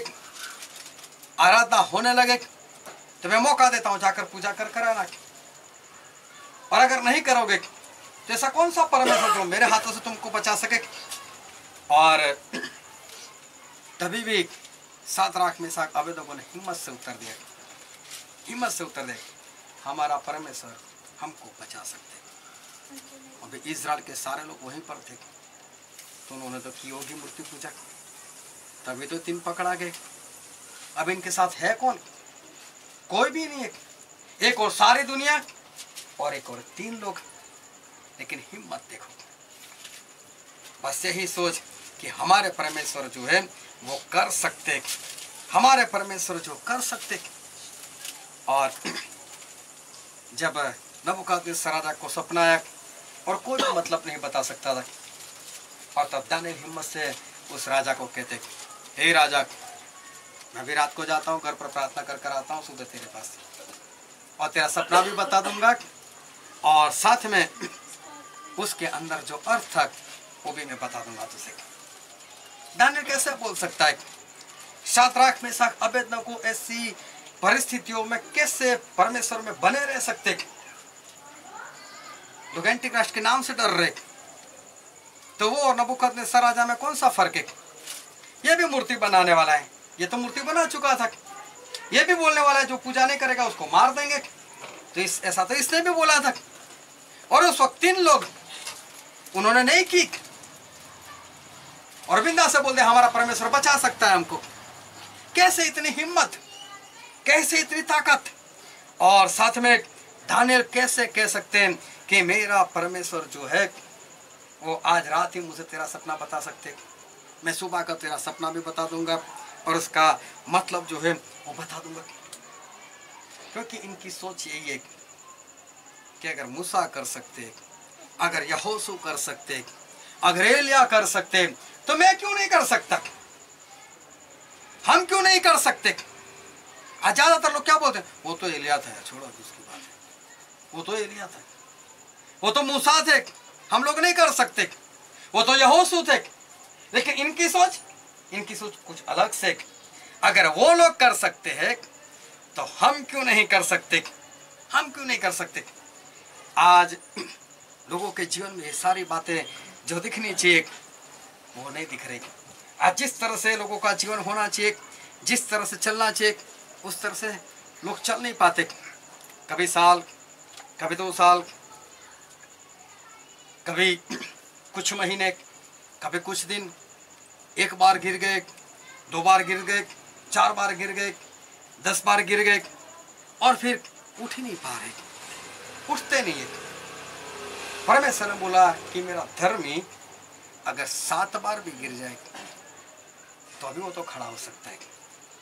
आराधना होने लगे तो मैं मौका देता हूँ जाकर पूजा कर कर आना. और अगर नहीं करोगे तो ऐसा कौन सा परमेश्वर जो मेरे हाथों से तुमको बचा सके. और तभी भी शाद्राक मिसाक अबेदनगो ने हिम्मत से उत्तर दिया, हिम्मत से उत्तर दे हमारा परमेश्वर हमको बचा सकते. अभी इजराइल के सारे लोग वहीं पर थे तो उन्होंने तो की होगी मूर्ति पूजा, तभी तो तीन पकड़ा गए. अब इनके साथ है कौन? कोई भी नहीं है. एक और सारी दुनिया और एक और तीन लोग. लेकिन हिम्मत देखो, बस यही सोच कि हमारे परमेश्वर जो है वो कर सकते, हमारे परमेश्वर जो कर सकते. और जब नबूकदनेस्सर राजा को सपना आया और कोई भी मतलब नहीं बता सकता था और तब दानियेल हिम्मत से उस राजा को कहते हे राजा मैं भी रात को जाता हूँ घर पर प्रार्थना कर कर आता हूँ सुबह तेरे पास और तेरा सपना भी बता दूंगा और साथ में उसके अंदर जो अर्थ था वो भी मैं बता दूंगा तुझे. दानियेल कैसे बोल सकता है? शाद्राक मिसाक अबेदनगो ऐसी परिस्थितियों में कैसे परमेश्वर में बने रह सकते? लोग एंटीक्राइस्ट के नाम से डर रहे तो वो और नबूकदनेस्सर राजा में कौन सा फर्क है? ये भी मूर्ति बनाने वाला है, ये तो मूर्ति बना चुका था. ये भी बोलने वाला है जो पूजा नहीं करेगा उसको मार देंगे. तो इस ऐसा तो इसने भी बोला था और उस वक्त तीन लोग उन्होंने नहीं की और बिंदा से बोल दे हमारा परमेश्वर बचा सकता है हमको. कैसे इतनी हिम्मत, कैसे इतनी ताकत. और साथ में दानियेल कैसे कह सकते हैं कि मेरा परमेश्वर जो है वो आज रात ही मुझे तेरा सपना बता सकते, मैं सुबह का तेरा सपना भी बता दूंगा और उसका मतलब जो है वो बता दूंगा. क्योंकि इनकी सोच यही है कि अगर मूसा कर सकते, अगर यहोशू कर सकते, अगर एलिया कर सकते तो मैं क्यों नहीं कर सकता, हम क्यों नहीं कर सकते. आज ज्यादातर लोग क्या बोलते हैं वो तो एलिया था, छोड़ो उसकी बात है, वो तो एलिया था, वो तो मूसा थे, हम लोग नहीं कर सकते, वो तो यहोशू थे. लेकिन इनकी सोच इनकी सोच कुछ अलग से. अगर वो लोग कर सकते हैं तो हम क्यों नहीं कर सकते, हम क्यों नहीं कर सकते. आज लोगों के जीवन में ये सारी बातें जो दिखनी चाहिए वो नहीं दिख रही. आज जिस तरह से लोगों का जीवन होना चाहिए, जिस तरह से चलना चाहिए उस तरह से लोग चल नहीं पाते. कभी साल, कभी दो साल, कभी कुछ महीने, कभी कुछ दिन, एक बार गिर गए, दो बार गिर गए, चार बार गिर गए, दस बार गिर गए और फिर उठ ही नहीं पा रहे, उठते नहीं है. परमेश्वर ने बोला कि मेरा धर्मी अगर सात बार भी गिर जाए तो अभी वो तो खड़ा हो सकता है.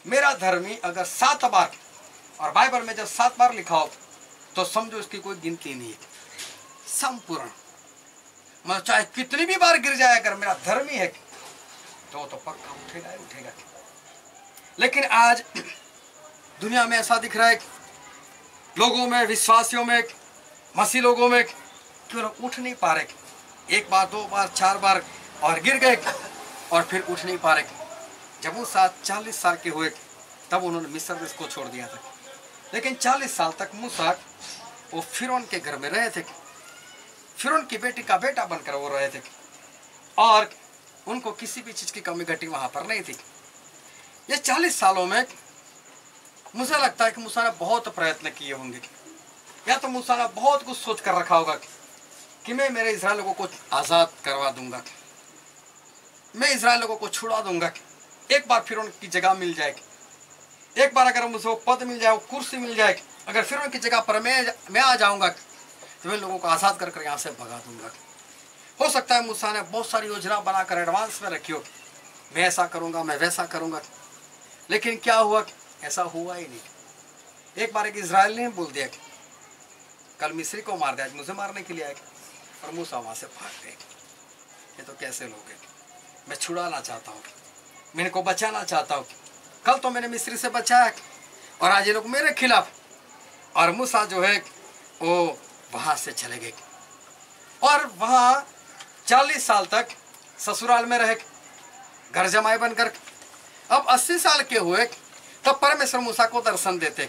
मेरा धर्मी अगर सात बार, और बाइबल में जब सात बार लिखा हो तो समझो इसकी कोई गिनती नहीं है, संपूर्ण। मतलब चाहे कितनी भी बार गिर जाए, अगर मेरा धर्मी है तो वो तो पक्का उठेगा ही उठेगा। लेकिन आज दुनिया में ऐसा दिख रहा है, लोगों में, विश्वासियों में, मसीह लोगों में, कि वो लोग उठ नहीं पा रहे। एक बार, दो बार, चार बार और गिर गए और फिर उठ नहीं पा रहे। जब वो सात चालीस साल के हुए तब उन्होंने मिस्र देश को छोड़ दिया था। लेकिन चालीस साल तक मूसा वो फिरौन के घर में रहे थे, फिरौन की बेटी का बेटा बनकर वो रहे थे, और उनको किसी भी चीज की कमी घटी वहां पर नहीं थी। ये चालीस सालों में मुझे लगता है कि मूसा ने बहुत प्रयत्न किए होंगे, या तो मूसा ने बहुत कुछ सोच कर रखा होगा कि मैं मेरे इस्राएल लोगों को आजाद करवा दूंगा, मैं इस्राएल लोगों को छुड़ा दूंगा, एक बार फिरौन की जगह मिल जाएगी, एक बार अगर मुझे वो पद मिल जाए, वो कुर्सी मिल जाए, अगर फिरौन की जगह पर मैं मैं आ जाऊंगा तो मैं लोगों को आजाद कर कर यहाँ से भगा दूंगा। हो सकता है मूसा ने बहुत सारी योजना बनाकर एडवांस में रखी हो, मैं ऐसा करूंगा, मैं वैसा करूंगा। लेकिन क्या हुआ? ऐसा हुआ ही नहीं। एक बार एक इजराइल ने बोल दिया कि कल मिस्री को मार दिया, मुझे मारने के लिए आए, और मूसा वहां से भाग गए। ये तो कैसे लोग हैं? मैं छुड़ाना चाहता हूँ, मैं इनको बचाना चाहता हूँ। कल तो मैंने मिस्री से बचाया और आज ये लोग मेरे खिलाफ। और मूसा जो है वो वहां से चले गए और वहां चालीस साल तक ससुराल में रहे, घर जमाई बनकर। अब अस्सी साल के हुए तब परमेश्वर मूसा को दर्शन देते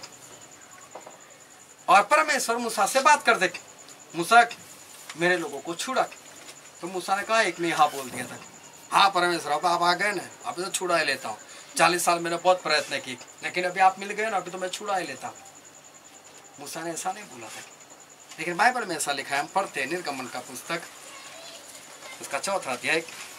और परमेश्वर मूसा से बात करते, मूसा मेरे लोगों को छुड़ा। तो मूसा ने कहा, एक ने हाँ बोल दिया था, हाँ परमेश्वर अब आप आ गए ना, अभी तो छुड़ा ही लेता हूँ। चालीस साल मैंने बहुत प्रयत्न की, लेकिन अभी आप मिल गए ना, अभी तो मैं छुड़ा ही लेता हूँ। मूसा ने ऐसा नहीं बोला था, लेकिन बाइबल में ऐसा लिखा है। हम पढ़ते हैं निर्गमन का पुस्तक, उसका चौथा अध्याय,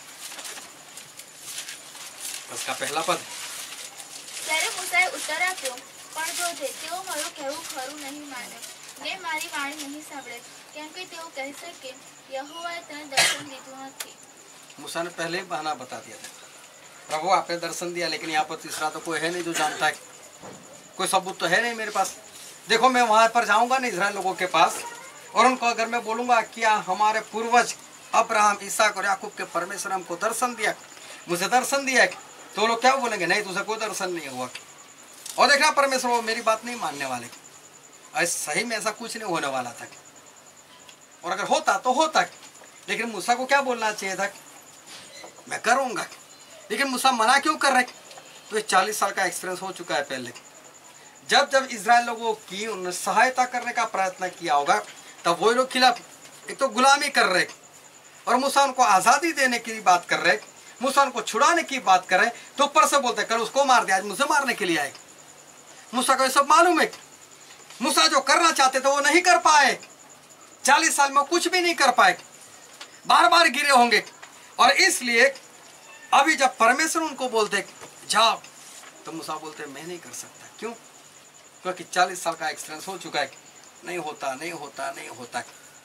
उसका पहला पद। ત્યારે મૂસાએ ઉત્તર આપ્યો, પણ જોજે તેઓ મારું કહેવું ખરું નહીં માને ને મારી વાણી નહીં સાંભળે, કેમ કે તેઓ કહેશે કે યહોવાએ તને દર્શન દીધું નથી। मूसा ने पहले ही बहाना बता दिया था, प्रभु आपने दर्शन दिया, लेकिन यहाँ पर तीसरा तो कोई है नहीं जो जानता है, कोई सबूत तो है नहीं मेरे पास। देखो मैं वहां पर जाऊंगा ना इजराइल लोगों के पास, और उनको अगर मैं बोलूंगा क्या हमारे पूर्वज अब्राहम, इसहाक और याकूब के परमेश्वर हमको दर्शन दिया, मुझे दर्शन दिया, तो लोग क्या बोलेंगे? नहीं, तुझे कोई दर्शन नहीं हुआ। और देखना परमेश्वर वो मेरी बात नहीं मानने वाले, ऐसा सही में ऐसा कुछ नहीं होने वाला था। और अगर होता तो होता, लेकिन मूसा को क्या बोलना चाहिए था? मैं करूंगा। लेकिन मूसा मना क्यों कर रहे? तो ये चालीस साल का एक्सपीरियंस हो चुका है पहले। जब जब इजराइल लोगों की उन्होंने सहायता करने का प्रयत्न किया होगा, तब वही लोग खिलाफ, एक तो गुलामी कर रहे और मूसा उनको आजादी देने की बात कर रहे, मूसा उनको छुड़ाने की बात कर रहे, तो ऊपर से बोलते कल उसको मार दिया, आज मुझे मारने के लिए आए। मूसा को ये सब मालूम है। मूसा जो करना चाहते थे वो नहीं कर पाए, चालीस साल में कुछ भी नहीं कर पाए, बार बार गिरे होंगे। और इसलिए अभी जब परमेश्वर उनको बोलते जाओ, तो मूसा बोलते मैं नहीं कर सकता। क्यों? क्योंकि चालीस साल का एक्सपीरियंस हो चुका है, नहीं होता नहीं होता नहीं होता।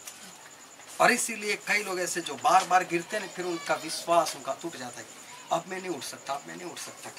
और इसीलिए कई लोग ऐसे जो बार बार गिरते हैं, फिर उनका विश्वास उनका टूट जाता है, अब मैं नहीं उठ सकता, अब मैं नहीं उठ सकता।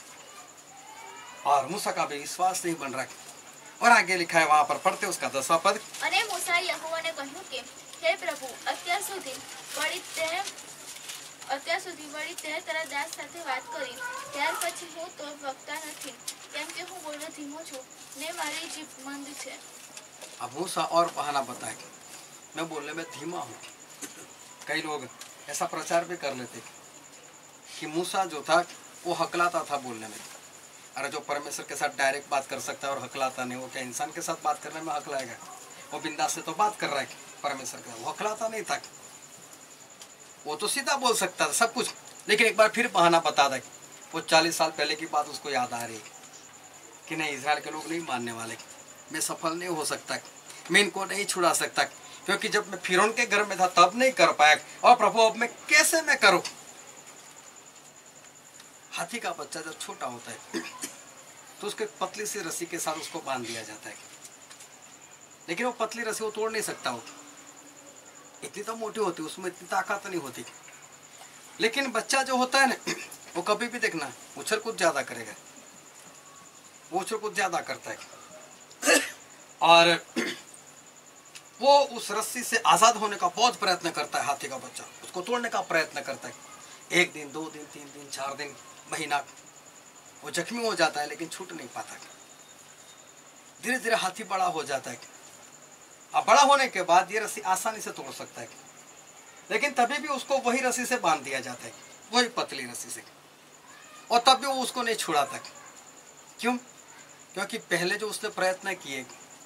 और मूसा का भी विश्वास नहीं बन रहा। और आगे लिखा है, वहां पर पढ़ते उसका दसवां पद। અને મૂસાએ યહોવાને કહ્યું કે હે પ્રભુ, અત્યાર સુધી વળી તે અત્યાર સુધી વળી તે તારા દાસ સાથે વાત કરી, ત્યાર પછી હું તો વક્તા નથી, કેમ કે હું બોલવા ધીમો છું ને મારી જીભ મંદ છે। अब मूसा और बहाना बताए, मैं बोलने में धीमा हूँ। कई लोग ऐसा प्रचार भी कर लेते कि मूसा जो था वो हकलाता था बोलने में। अरे जो परमेश्वर के साथ डायरेक्ट बात कर सकता है और हकलाता नहीं, वो क्या इंसान के साथ बात करने में हकलाएगा? वो बिंदास से तो बात कर रहा है परमेश्वर के, वो हकलाता नहीं था, वो तो सीधा बोल सकता था सब कुछ। लेकिन एक बार फिर बहाना बता दे, वो चालीस साल पहले की बात उसको याद आ रही है कि नहीं, इजराइल के लोग नहीं मानने वाले, मैं सफल नहीं हो सकता, मैं इनको नहीं छुड़ा सकता, क्योंकि जब मैं फिरौन के घर में था तब नहीं कर पाया, और प्रभु अब मैं कैसे मैं करूं? हाथी का बच्चा जब छोटा होता है तो उसके पतली सी रस्सी के साथ उसको बांध दिया जाता है, लेकिन वो पतली रस्सी वो तोड़ नहीं सकता, वो इतनी तो मोटी होती, उसमें इतनी ताकत नहीं होती। लेकिन बच्चा जो होता है ना, वो कभी भी देखना उछल कूद ज्यादा करेगा, वो उसको कुछ ज्यादा करता है और वो उस रस्सी से आजाद होने का बहुत प्रयत्न करता है। हाथी का बच्चा उसको तोड़ने का प्रयत्न करता है। एक दिन, दो दिन, तीन दिन, चार दिन, महीना, वो जख्मी हो जाता है लेकिन छूट नहीं पाता। धीरे धीरे हाथी बड़ा हो जाता है। अब बड़ा होने के बाद ये रस्सी आसानी से तोड़ सकता है, लेकिन तभी भी उसको वही रस्सी से बांध दिया जाता है, वही पतली रस्सी से, और तब भी वो उसको नहीं छुड़ाता। क्यों? क्योंकि पहले जो उसने प्रयत्न किए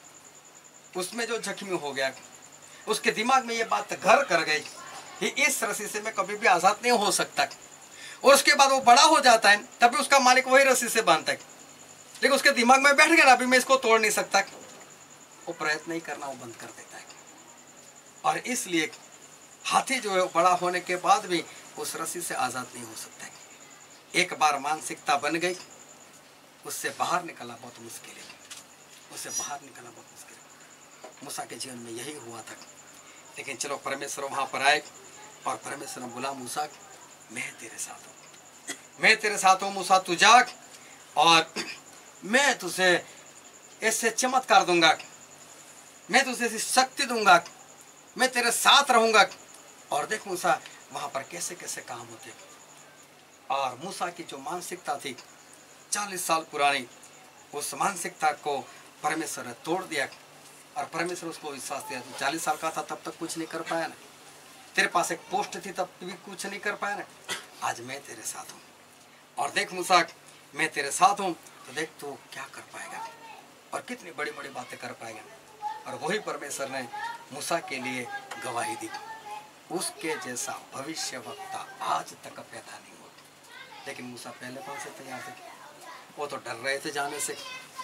उसमें जो जख्मी हो गया, उसके दिमाग में ये बात घर कर गई कि इस रस्सी से मैं कभी भी आजाद नहीं हो सकता। और उसके बाद वो बड़ा हो जाता है, तभी उसका मालिक वही रस्सी से बांधता है, लेकिन उसके दिमाग में बैठ गया अभी मैं इसको तोड़ नहीं सकता, वो प्रयत्न नहीं करना वो बंद कर देता है। और इसलिए हाथी जो है बड़ा होने के बाद भी उस रस्सी से आजाद नहीं हो सकता है। एक बार मानसिकता बन गई, उससे बाहर निकलना बहुत मुश्किल है, उससे बाहर निकलना बहुत मुश्किल है। मूसा के जीवन में यही हुआ था। लेकिन चलो परमेश्वर वहां पर आए और परमेश्वर ने बोला, मूसा मैं तेरे साथ हूँ, मैं तेरे साथ हूँ मूसा, तू जाग और मैं तुझे ऐसे चमत्कार दूंगा, मैं तुझे ऐसी शक्ति दूंगा, मैं तेरे साथ रहूंगा। और देख मूसा वहां पर कैसे कैसे काम होते। और मूसा की जो मानसिकता थी चालीस साल पुरानी, उस मानसिकता को परमेश्वर ने तोड़ दिया और परमेश्वर उसको विश्वास दिया। तू चालीस साल का था तब तक कुछ नहीं कर पाया ना, तेरे पास एक पोस्ट थी तब भी कुछ नहीं कर पाया ना, आज मैं तेरे साथ हूँ और देख मूसा मैं तेरे साथ हूँ, तो देख तू क्या कर पाएगा और कितनी बड़ी बड़ी बातें कर पाएगा। और वही परमेश्वर ने मूसा के लिए गवाही दी। उसके जैसा भविष्य वक्ता आज तक पैदा नहीं हुआ। लेकिन मूसा पहले कौन से तैयार थे? वो तो डर रहे थे जाने से,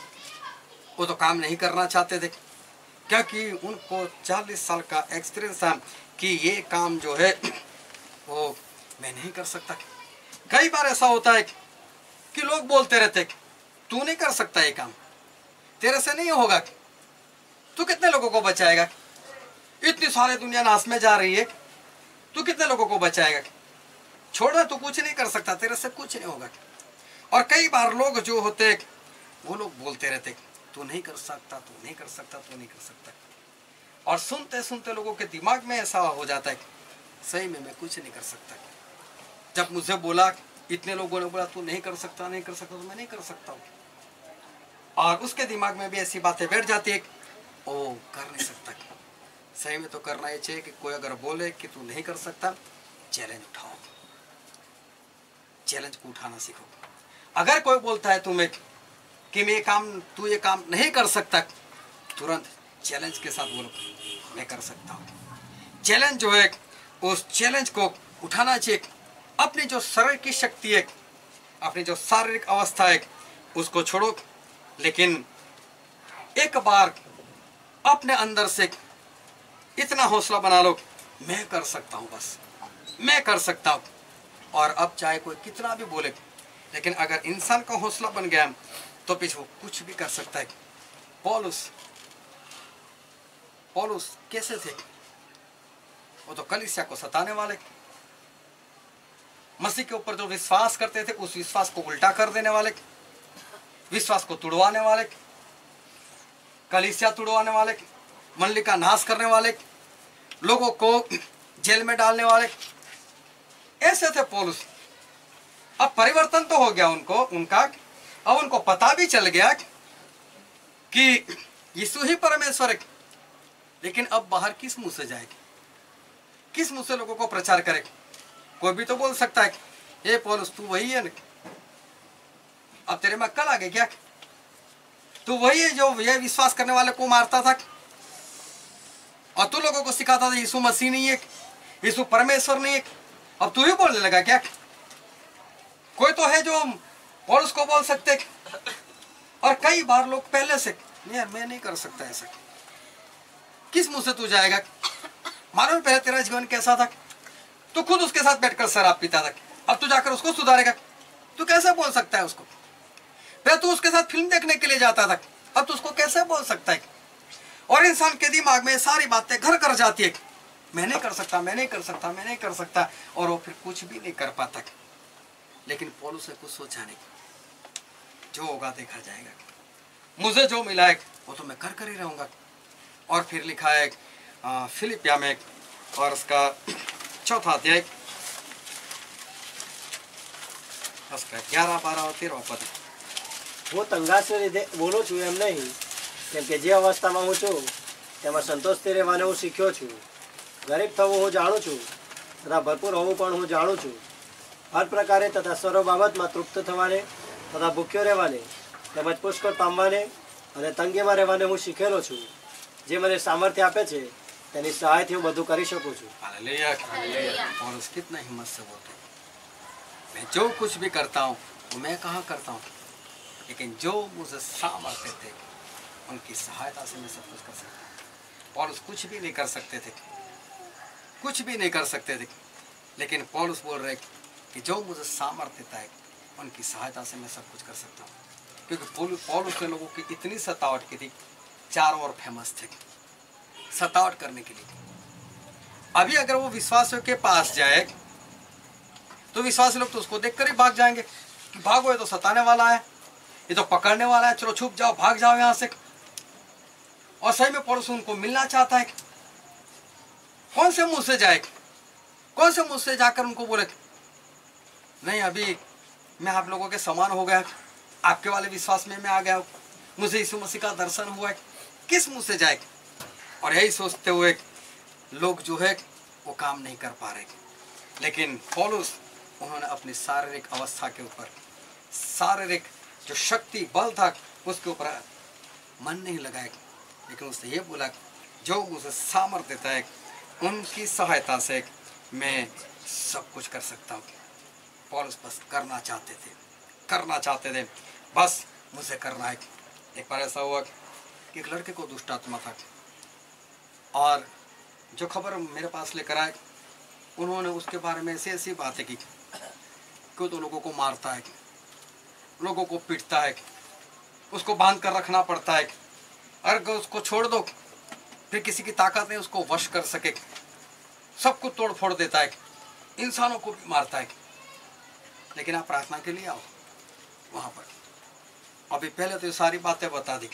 वो तो काम नहीं करना चाहते थे, क्योंकि उनको चालीस साल का एक्सपीरियंस था कि ये काम जो है वो मैं नहीं कर सकता। कई बार ऐसा होता है कि लोग बोलते रहते तू नहीं कर सकता ये काम, तेरे से नहीं होगा, तू कितने लोगों को बचाएगा, इतनी सारी दुनिया नाश में जा रही है, तू कितने लोगों को बचाएगा, छोड़ना तू कुछ नहीं कर सकता, तेरे से कुछ नहीं होगा। और कई बार लोग जो होते वो लोग बोलते रहते तू नहीं कर सकता, तू नहीं कर सकता, तू नहीं कर सकता। और सुनते सुनते लोगों के दिमाग में ऐसा हो जाता है सही में मैं कुछ नहीं कर सकता। जब मुझे बोला, इतने लोगों ने बोला तू नहीं कर सकता, नहीं कर सकता, तो मैं नहीं कर सकता हूँ। और उसके दिमाग में भी ऐसी बातें बैठ जाती है, ओ कर नहीं सकता। सही में तो करना ये चाहिए कि कोई अगर बोले कि तू नहीं कर सकता, चैलेंज उठाओ, चैलेंज को उठाना सीखो। अगर कोई बोलता है तुम्हें कि मैं ये काम तू ये काम नहीं कर सकता, तुरंत चैलेंज के साथ बोलो मैं कर सकता हूँ। चैलेंज जो है उस चैलेंज को उठाना चाहिए। अपनी जो शरीर की शक्ति है, अपनी जो शारीरिक अवस्था है उसको छोड़ो, लेकिन एक बार अपने अंदर से इतना हौसला बना लो मैं कर सकता हूँ, बस मैं कर सकता हूँ। और अब चाहे कोई कितना भी बोले, लेकिन अगर इंसान का हौसला बन गया तो पीछे वो कुछ भी कर सकता है। पौलुस पौलुस कैसे थे? वो तो कलीसिया को सताने वाले, मसीह के ऊपर जो विश्वास करते थे उस विश्वास को उल्टा कर देने वाले, विश्वास को तुड़वाने वाले, कलीसिया तुड़वाने वाले, मंडली का नाश करने वाले, लोगों को जेल में डालने वाले, ऐसे थे पौलुस। अब परिवर्तन तो हो गया उनको उनका, अब उनको पता भी चल गया कि यीशु ही परमेश्वर है, लेकिन अब बाहर किस मुंह से जाएगी, किस मुंह से लोगों को प्रचार करे? कोई भी तो बोल सकता है ये पौलुस तू वही है ना, अब तेरे में कल आ गए क्या, तू वही है जो ये विश्वास करने वाले को मारता था और तू लोगों को सिखाता था यीशु मसीह नहीं है, यीशु परमेश्वर नहीं है, अब तू ही बोलने लगा क्या? कोई तो है जो पौलुस को बोल सकते। और कई बार लोग पहले से नहीं यार मैं नहीं कर सकता ऐसा, किस मुंह से तू जाएगा? मालूम पहले तेरा जीवन कैसा था, तू खुद उसके साथ बैठकर शराब पीता था, अब तू जाकर उसको सुधारेगा? तू कैसे बोल सकता है उसको? पहले तू उसके साथ फिल्म देखने के लिए जाता था, अब तू उसको कैसे बोल सकता है? और इंसान के दिमाग में सारी बातें घर कर जाती है, मैं नहीं कर सकता, मैं नहीं कर सकता, मैं नहीं कर सकता, और वो फिर कुछ भी नहीं कर पाता। लेकिन पौलुस ने कुछ सोचा नहीं, जो होगा देखा जाएगा। मुझे जो मिला है वो तो मैं कर कर ही रहूँगा। और फिर लिखा है आ, फिलिपिया में और उसका चौथा अध्याय उसका ग्यारह बारह और तेरह पद। હું તંગાસને લીધે બોલું છું એમ નહીં, કેમ કે જે અવસ્થામાં હું છું તેમાં સંતોષથી રહેવાને હું શીખ્યો છું. ગરીબ થવું હું જાણું છું તથા ભરપૂર હોવું પણ હું જાણું છું. હર પ્રકારે તથા સર્વ બાબતમાં તૃપ્ત થવાને તથા ભૂખ્યો રહેવાને તેમજ પુષ્કળ પામવાને અને તંગીમાં રહેવાને હું શીખેલો છું. જે મને સામર્થ્ય આપે છે તેની સહાયથી હું બધું કરી શકું છું. Hallelujah, hallelujah. और उस कितना हिम्मत से बोलते, मैं जो कुछ भी करता हूँ वो मैं कहाँ करता हूँ, लेकिन जो मुझे सामर्थ्य थे उनकी सहायता से मैं सब कुछ कर सकता हूँ। पौलुस कुछ भी नहीं कर सकते थे, कुछ भी नहीं कर सकते थे, लेकिन पौलुस बोल रहे कि जो मुझे सामर्थ्य था उनकी सहायता से मैं सब कुछ कर सकता हूँ। क्योंकि पौलुस पौलुस ने लोगों की इतनी सतावट की थी, चारों ओर फेमस थे सतावट करने के लिए। अभी अगर वो विश्वासियों के पास जाए तो विश्वासी लोग तो उसको देखकर ही भाग जाएंगे कि भागो, ये तो सताने वाला है, ये तो पकड़ने वाला है, चलो छुप जाओ, भाग जाओ यहाँ से। और सही में पौलुस उनको मिलना चाहता है। कौन से मुंह से जाए, कौन से मुंह से जाकर उनको बोले नहीं अभी मैं आप लोगों के समान हो गया, आपके वाले विश्वास में मैं आ गया हूँ, मुझे यीशु मसीह का दर्शन हुआ है, किस मुंह से जाए। और यही सोचते हुए लोग जो है वो काम नहीं कर पा रहे। लेकिन पौलुस उन्होंने अपनी शारीरिक अवस्था के ऊपर, शारीरिक जो शक्ति बल था उसके ऊपर मन नहीं लगाया, लेकिन उसने ये बोला जो मुझे सामर्थ्य देता है उनकी सहायता से मैं सब कुछ कर सकता हूँ। पौलुस बस करना चाहते थे, करना चाहते थे, बस मुझे करना है। एक बार ऐसा हुआ कि एक लड़के को दुष्ट आत्मा था और जो खबर मेरे पास लेकर आए उन्होंने उसके बारे में ऐसी ऐसी बातें की कि तो लोगों को मारता है, लोगों को पीटता है, उसको बांध कर रखना पड़ता है, अगर उसको छोड़ दो फिर किसी की ताकत नहीं उसको वश कर सके, सबको तोड़ फोड़ देता है, इंसानों को भी मारता है। लेकिन आप प्रार्थना के लिए आओ वहाँ पर। अभी पहले तो ये सारी बातें बता दी,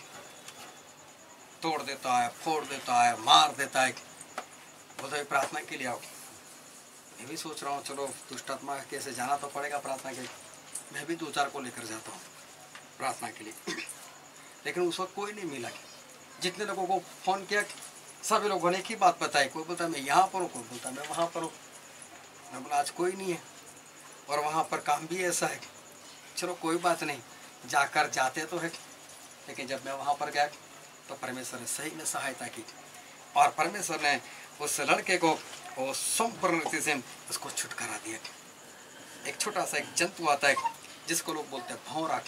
तोड़ देता है, फोड़ देता है, मार देता है, बोलते प्रार्थना के लिए आओ। मैं भी सोच रहा हूँ चलो दुष्ट आत्मा कैसे जाना तो पड़ेगा प्रार्थना के लिए, मैं भी दो चार को लेकर जाता हूँ प्रार्थना के लिए। लेकिन उस वक्त कोई नहीं मिला। जितने लोगों को फ़ोन किया सभी लोगों ने एक ही बात बताई, कोई बोलता मैं यहाँ पर हूँ, कोई बोलता मैं वहाँ पर हूँ। मैं बोला आज कोई नहीं है और वहाँ पर काम भी ऐसा है, चलो कोई बात नहीं, जाकर जाते तो है। लेकिन जब मैं वहाँ पर गया तो परमेश्वर ने सही में सहायता की और परमेश्वर ने उस लड़के को वो संपूर्ण रीति से उसको छुटकारा दिया। एक छोटा सा एक जंतु आता है जिसको लोग बोलते हैं भौंरा,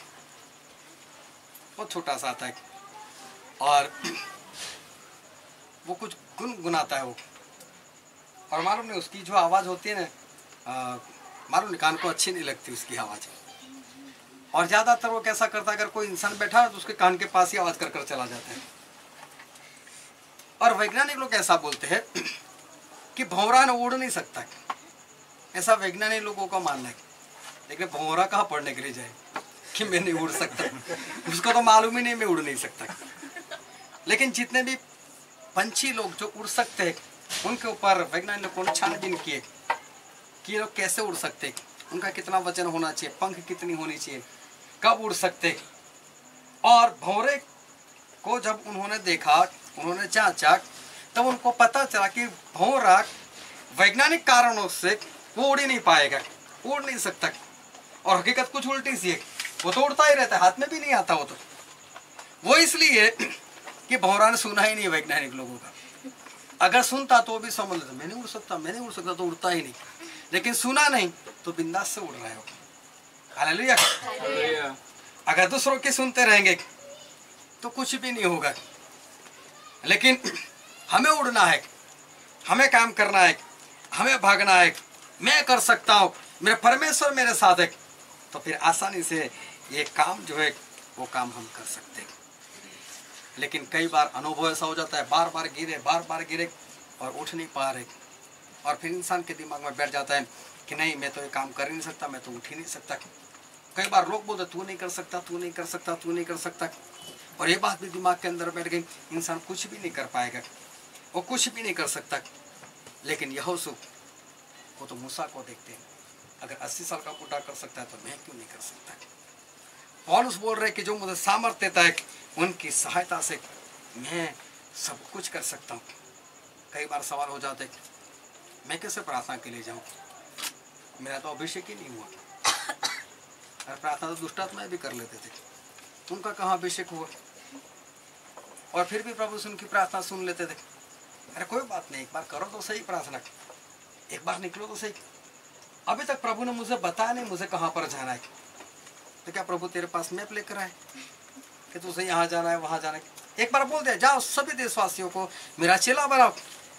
बहुत छोटा सा आता है और वो कुछ गुनगुनाता है वो, और मालूम नहीं उसकी जो आवाज़ होती है ना, मालूम नहीं कान को अच्छी नहीं लगती उसकी आवाज़। और ज़्यादातर वो कैसा करता है, अगर कोई इंसान बैठा है तो उसके कान के पास ही आवाज़ कर कर चला जाता है। और वैज्ञानिक लोग ऐसा बोलते हैं कि भौंरा न उड़ नहीं सकता, ऐसा वैज्ञानिक लोगों का मानना है। लेकिन भौंरा कहाँ पढ़ने के लिए जाए कि मैं नहीं उड़ सकता, उसको तो मालूम ही नहीं मैं उड़ नहीं सकता। लेकिन जितने भी पंछी लोग जो उड़ सकते हैं उनके ऊपर वैज्ञानिकों ने छानबीन किए कि ये लोग कैसे उड़ सकते, उनका कितना वजन होना चाहिए, पंख कितनी होनी चाहिए, कब उड़ सकते। और भौरे को जब उन्होंने देखा, उन्होंने जांचा, तब उनको पता चला कि भौरा वैज्ञानिक कारणों से वो उड़ ही नहीं पाएगा, उड़ नहीं सकता। और हकीकत कुछ उल्टी सी है, वो तो उड़ता ही रहता है, हाथ में भी नहीं आता वो तो। वो इसलिए कि भौरा ने सुना ही नहीं वैज्ञानिक लोगों का। अगर सुनता तो भी समझ लेता मैं नहीं उड़ सकता, मैं नहीं उड़ सकता, तो उड़ता ही नहीं। लेकिन सुना नहीं तो बिंदास से उड़ रहे हो। हालेलुया। अगर दूसरों के सुनते रहेंगे तो कुछ भी नहीं होगा। लेकिन हमें उड़ना है, हमें काम करना है, हमें भागना है। मैं कर सकता हूँ, मेरे परमेश्वर मेरे साथ है, तो फिर आसानी से ये काम जो है वो काम हम कर सकते हैं। लेकिन कई बार अनुभव ऐसा हो जाता है, बार बार गिरे बार बार गिरे और उठ नहीं पा रहे, और फिर इंसान के दिमाग में बैठ जाता है कि नहीं मैं तो ये काम कर ही नहीं सकता, मैं तो उठ ही नहीं सकता। कई बार लोग बोलते तू नहीं कर सकता, तू नहीं कर सकता, तू नहीं कर सकता। और ये बात भी दिमाग के अंदर बैठ गई, इंसान कुछ भी नहीं कर पाएगा, वो कुछ भी नहीं कर सकता। लेकिन यहोशू वो तो मूसा को देखते हैं, अगर अस्सी साल का बूढ़ा कर सकता है तो मैं क्यों नहीं कर सकता। पौलुस बोल रहे कि जो मुझे सामर्थ्य देता है उनकी सहायता से मैं सब कुछ कर सकता हूँ। कई बार सवाल हो जाते मैं कैसे प्रार्थना के लिए जाऊँ, मेरा तो अभिषेक ही नहीं हुआ। और प्रार्थना तो दुष्टात्मा भी कर लेते थे, उनका कहाँ अभिषेक हुआ, और फिर भी प्रभु से उनकी प्रार्थना सुन लेते थे। अरे कोई बात नहीं, एक बार करो तो सही प्रार्थना, एक बार निकलो तो सही। अभी तक प्रभु ने मुझे बताया नहीं मुझे कहाँ पर जाना है, तो क्या प्रभु तेरे पास मैप लेकर आए कि तुझे यहाँ जाना है वहाँ जाना है? एक बार बोल दिया जाओ सभी देशवासियों को मेरा चेला बनाओ।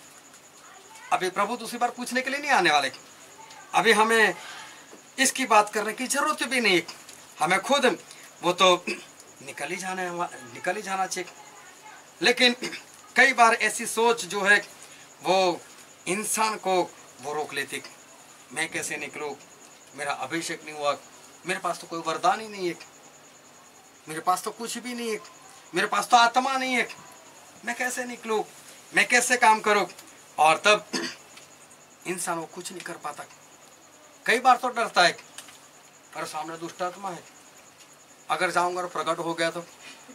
अभी प्रभु दूसरी बार पूछने के लिए नहीं आने वाले। अभी हमें इसकी बात करने की जरूरत भी नहीं, हमें खुद वो तो निकल ही जाना है, निकल ही जाना चाहिए। लेकिन कई बार ऐसी सोच जो है वो इंसान को वो रोक लेती, मैं कैसे निकलूँ, मेरा अभिषेक नहीं हुआ, मेरे पास तो कोई वरदान ही नहीं है, मेरे पास तो कुछ भी नहीं है, मेरे पास तो आत्मा नहीं है, मैं कैसे निकलूँ, मैं कैसे काम करूँ। और तब इंसान वो कुछ नहीं कर पाता। कई बार तो डरता है, अरे सामने दुष्ट आत्मा है, अगर जाऊंगा और प्रकट हो गया तो।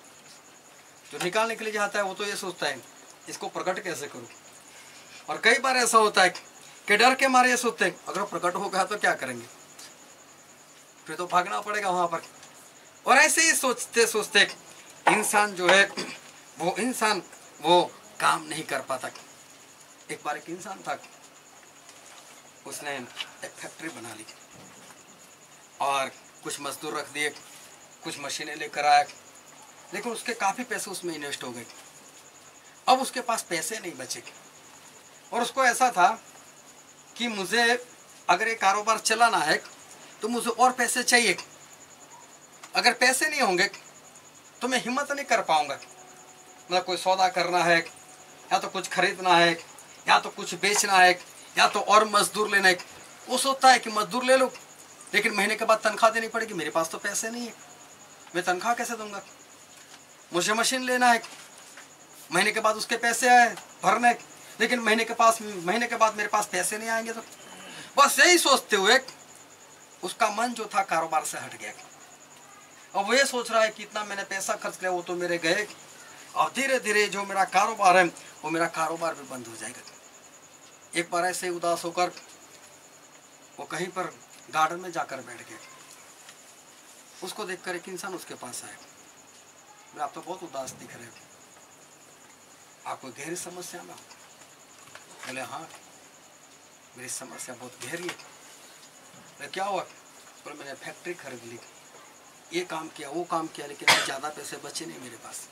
जो निकालने के लिए जाता है वो तो ये सोचता है इसको प्रकट कैसे करूं। और कई बार ऐसा होता है कि डर के मारे ये सोचते हैं अगर प्रकट हो गया तो क्या करेंगे, फिर तो भागना पड़ेगा वहां पर। और ऐसे ही सोचते सोचते इंसान जो है वो इंसान वो काम नहीं कर पाता। एक बार एक इंसान था, उसने एक फैक्ट्री बना ली और कुछ मजदूर रख दिए, कुछ मशीनें लेकर आया, लेकिन उसके काफ़ी पैसे उसमें इन्वेस्ट हो गए। अब उसके पास पैसे नहीं बचे और उसको ऐसा था कि मुझे अगर ये कारोबार चलाना है तो मुझे और पैसे चाहिए, अगर पैसे नहीं होंगे तो मैं हिम्मत नहीं कर पाऊंगा। मतलब कोई सौदा करना है या तो कुछ खरीदना है या तो कुछ बेचना है या तो और मजदूर लेना है। वो सोचता है कि मजदूर ले लो लेकिन महीने के बाद तनख्वाह देनी पड़ेगी, मेरे पास तो पैसे नहीं है, मैं तनख्वाह कैसे दूंगा। मुझे मशीन लेना है, महीने के बाद उसके पैसे आए भरने, लेकिन महीने के पास महीने के बाद मेरे पास पैसे नहीं आएंगे। तो बस यही सोचते हुए उसका मन जो था कारोबार से हट गया। अब वो ये सोच रहा है कि इतना मैंने पैसा खर्च किया वो तो मेरे गए, और धीरे धीरे जो मेरा कारोबार है वो मेरा कारोबार भी बंद हो जाएगा। एक बार ऐसे उदास होकर वो कहीं पर गार्डन में जाकर बैठ गया। उसको देखकर एक इंसान उसके पास आया, मैं आप तो बहुत उदास दिख रहे हो, आप कोई गहरी समस्या में हो? बोले हाँ मेरी समस्या बहुत गहरी है। बोले क्या हुआ? बोले मैंने फैक्ट्री खरीद ली, ये काम किया वो काम किया, लेकिन ज़्यादा पैसे बचे नहीं मेरे पास,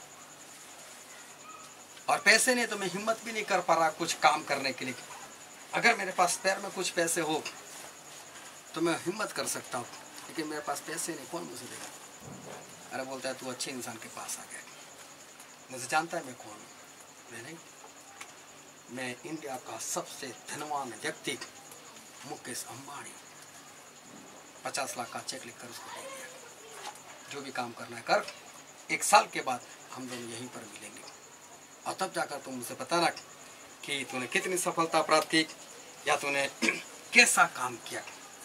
और पैसे नहीं तो मैं हिम्मत भी नहीं कर पा रहा कुछ काम करने के लिए। अगर मेरे पास पैर में कुछ पैसे हो तो मैं हिम्मत कर सकता हूँ, लेकिन मेरे पास पैसे नहीं, कौन मुझे देगा? अरे बोलता है तू अच्छे इंसान के पास आ गया, मुझे जानता है मैं कौन हूँ? मैं नहीं, मैं इंडिया का सबसे धनवान व्यक्ति मुकेश अंबानी। पचास लाख का चेक लिखकर उसको दे दिया, जो भी काम करना है कर, एक साल के बाद हम दोनों यहीं पर मिलेंगे, और तब जाकर तुम मुझे बताना कि तूने कितनी सफलता प्राप्त की या तूने कैसा काम किया।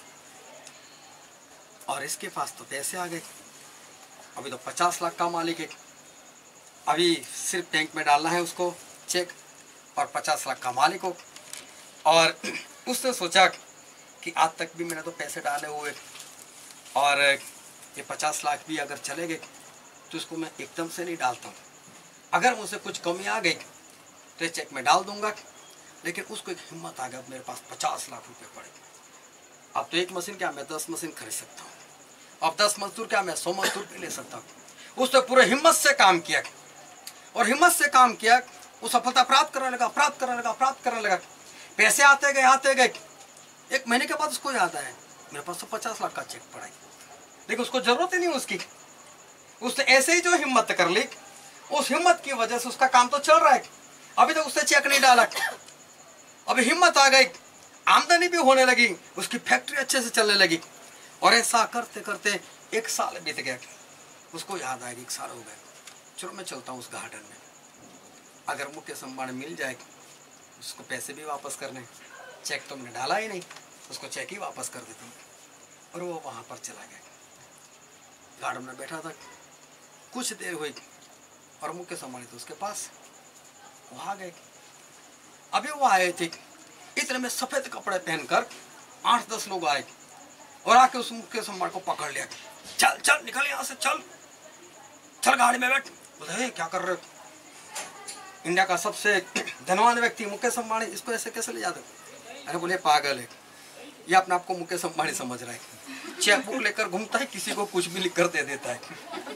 और इसके पास तो पैसे आ गए, अभी तो पचास लाख का मालिक है, अभी सिर्फ बैंक में डालना है उसको चेक और पचास लाख का मालिक हो। और उसने सोचा कि आज तक भी मैंने तो पैसे डाले हुए, और ये पचास लाख भी अगर चले गए तो उसको मैं एकदम से नहीं डालता हूँ, अगर मुझे कुछ कमी आ गई तो ये चेक में डाल दूंगा। लेकिन उसको एक हिम्मत आ गया, मेरे पास पचास लाख रुपए पड़े, अब तो एक मशीन क्या मैं दस मशीन खरीद सकता हूँ, अब दस मजदूर क्या मैं सौ मजदूर भी ले सकता हूँ। उसने पूरे हिम्मत से काम किया, और हिम्मत से काम किया, वो सफलता प्राप्त करने लगा प्राप्त करने लगा प्राप्त करने लगा पैसे आते गए आते गए। एक महीने के बाद उसको याद आया मेरे पास तो पचास लाख का चेक पड़ा है, लेकिन उसको जरूरत ही नहीं उसकी। उसने ऐसे ही जो हिम्मत कर ली, उस हिम्मत की वजह से उसका काम तो चल रहा है, अभी तक तो उसने चेक नहीं डाला, अभी हिम्मत आ गई, आमदनी भी होने लगी, उसकी फैक्ट्री अच्छे से चलने लगी। और ऐसा करते करते एक साल बीत गया, उसको याद आया एक साल हो गया, चलो मैं चलता हूँ उस गार्डन में, अगर मुख्य सम्मान मिल जाए, उसको पैसे भी वापस करने, चेक तो हमने डाला ही नहीं, उसको चेक ही वापस कर देता हूँ। और वो वहाँ पर चला गया, गार्डन में बैठा था। कुछ देर हुई और मुख्य सम्मानित तो उसके पास वहाँ गए। अभी वो आए थे, इतने में सफेद कपड़े पहनकर आठ दस लोग आए और आके उस मुख्य सम्मान को पकड़ लिया। चल चल निकल यहाँ से, चल चल गाड़ी में बैठ। बोले क्या कर रहे हो? इंडिया का सबसे धनवान व्यक्ति मुकेश अंबानी, इसको ऐसे कैसे ले जाते? अरे बोले पागल है, ये अपने आप को मुकेश अंबानी समझ रहा है, चेक बुक लेकर घूमता है, किसी को कुछ भी लिख कर दे देता है।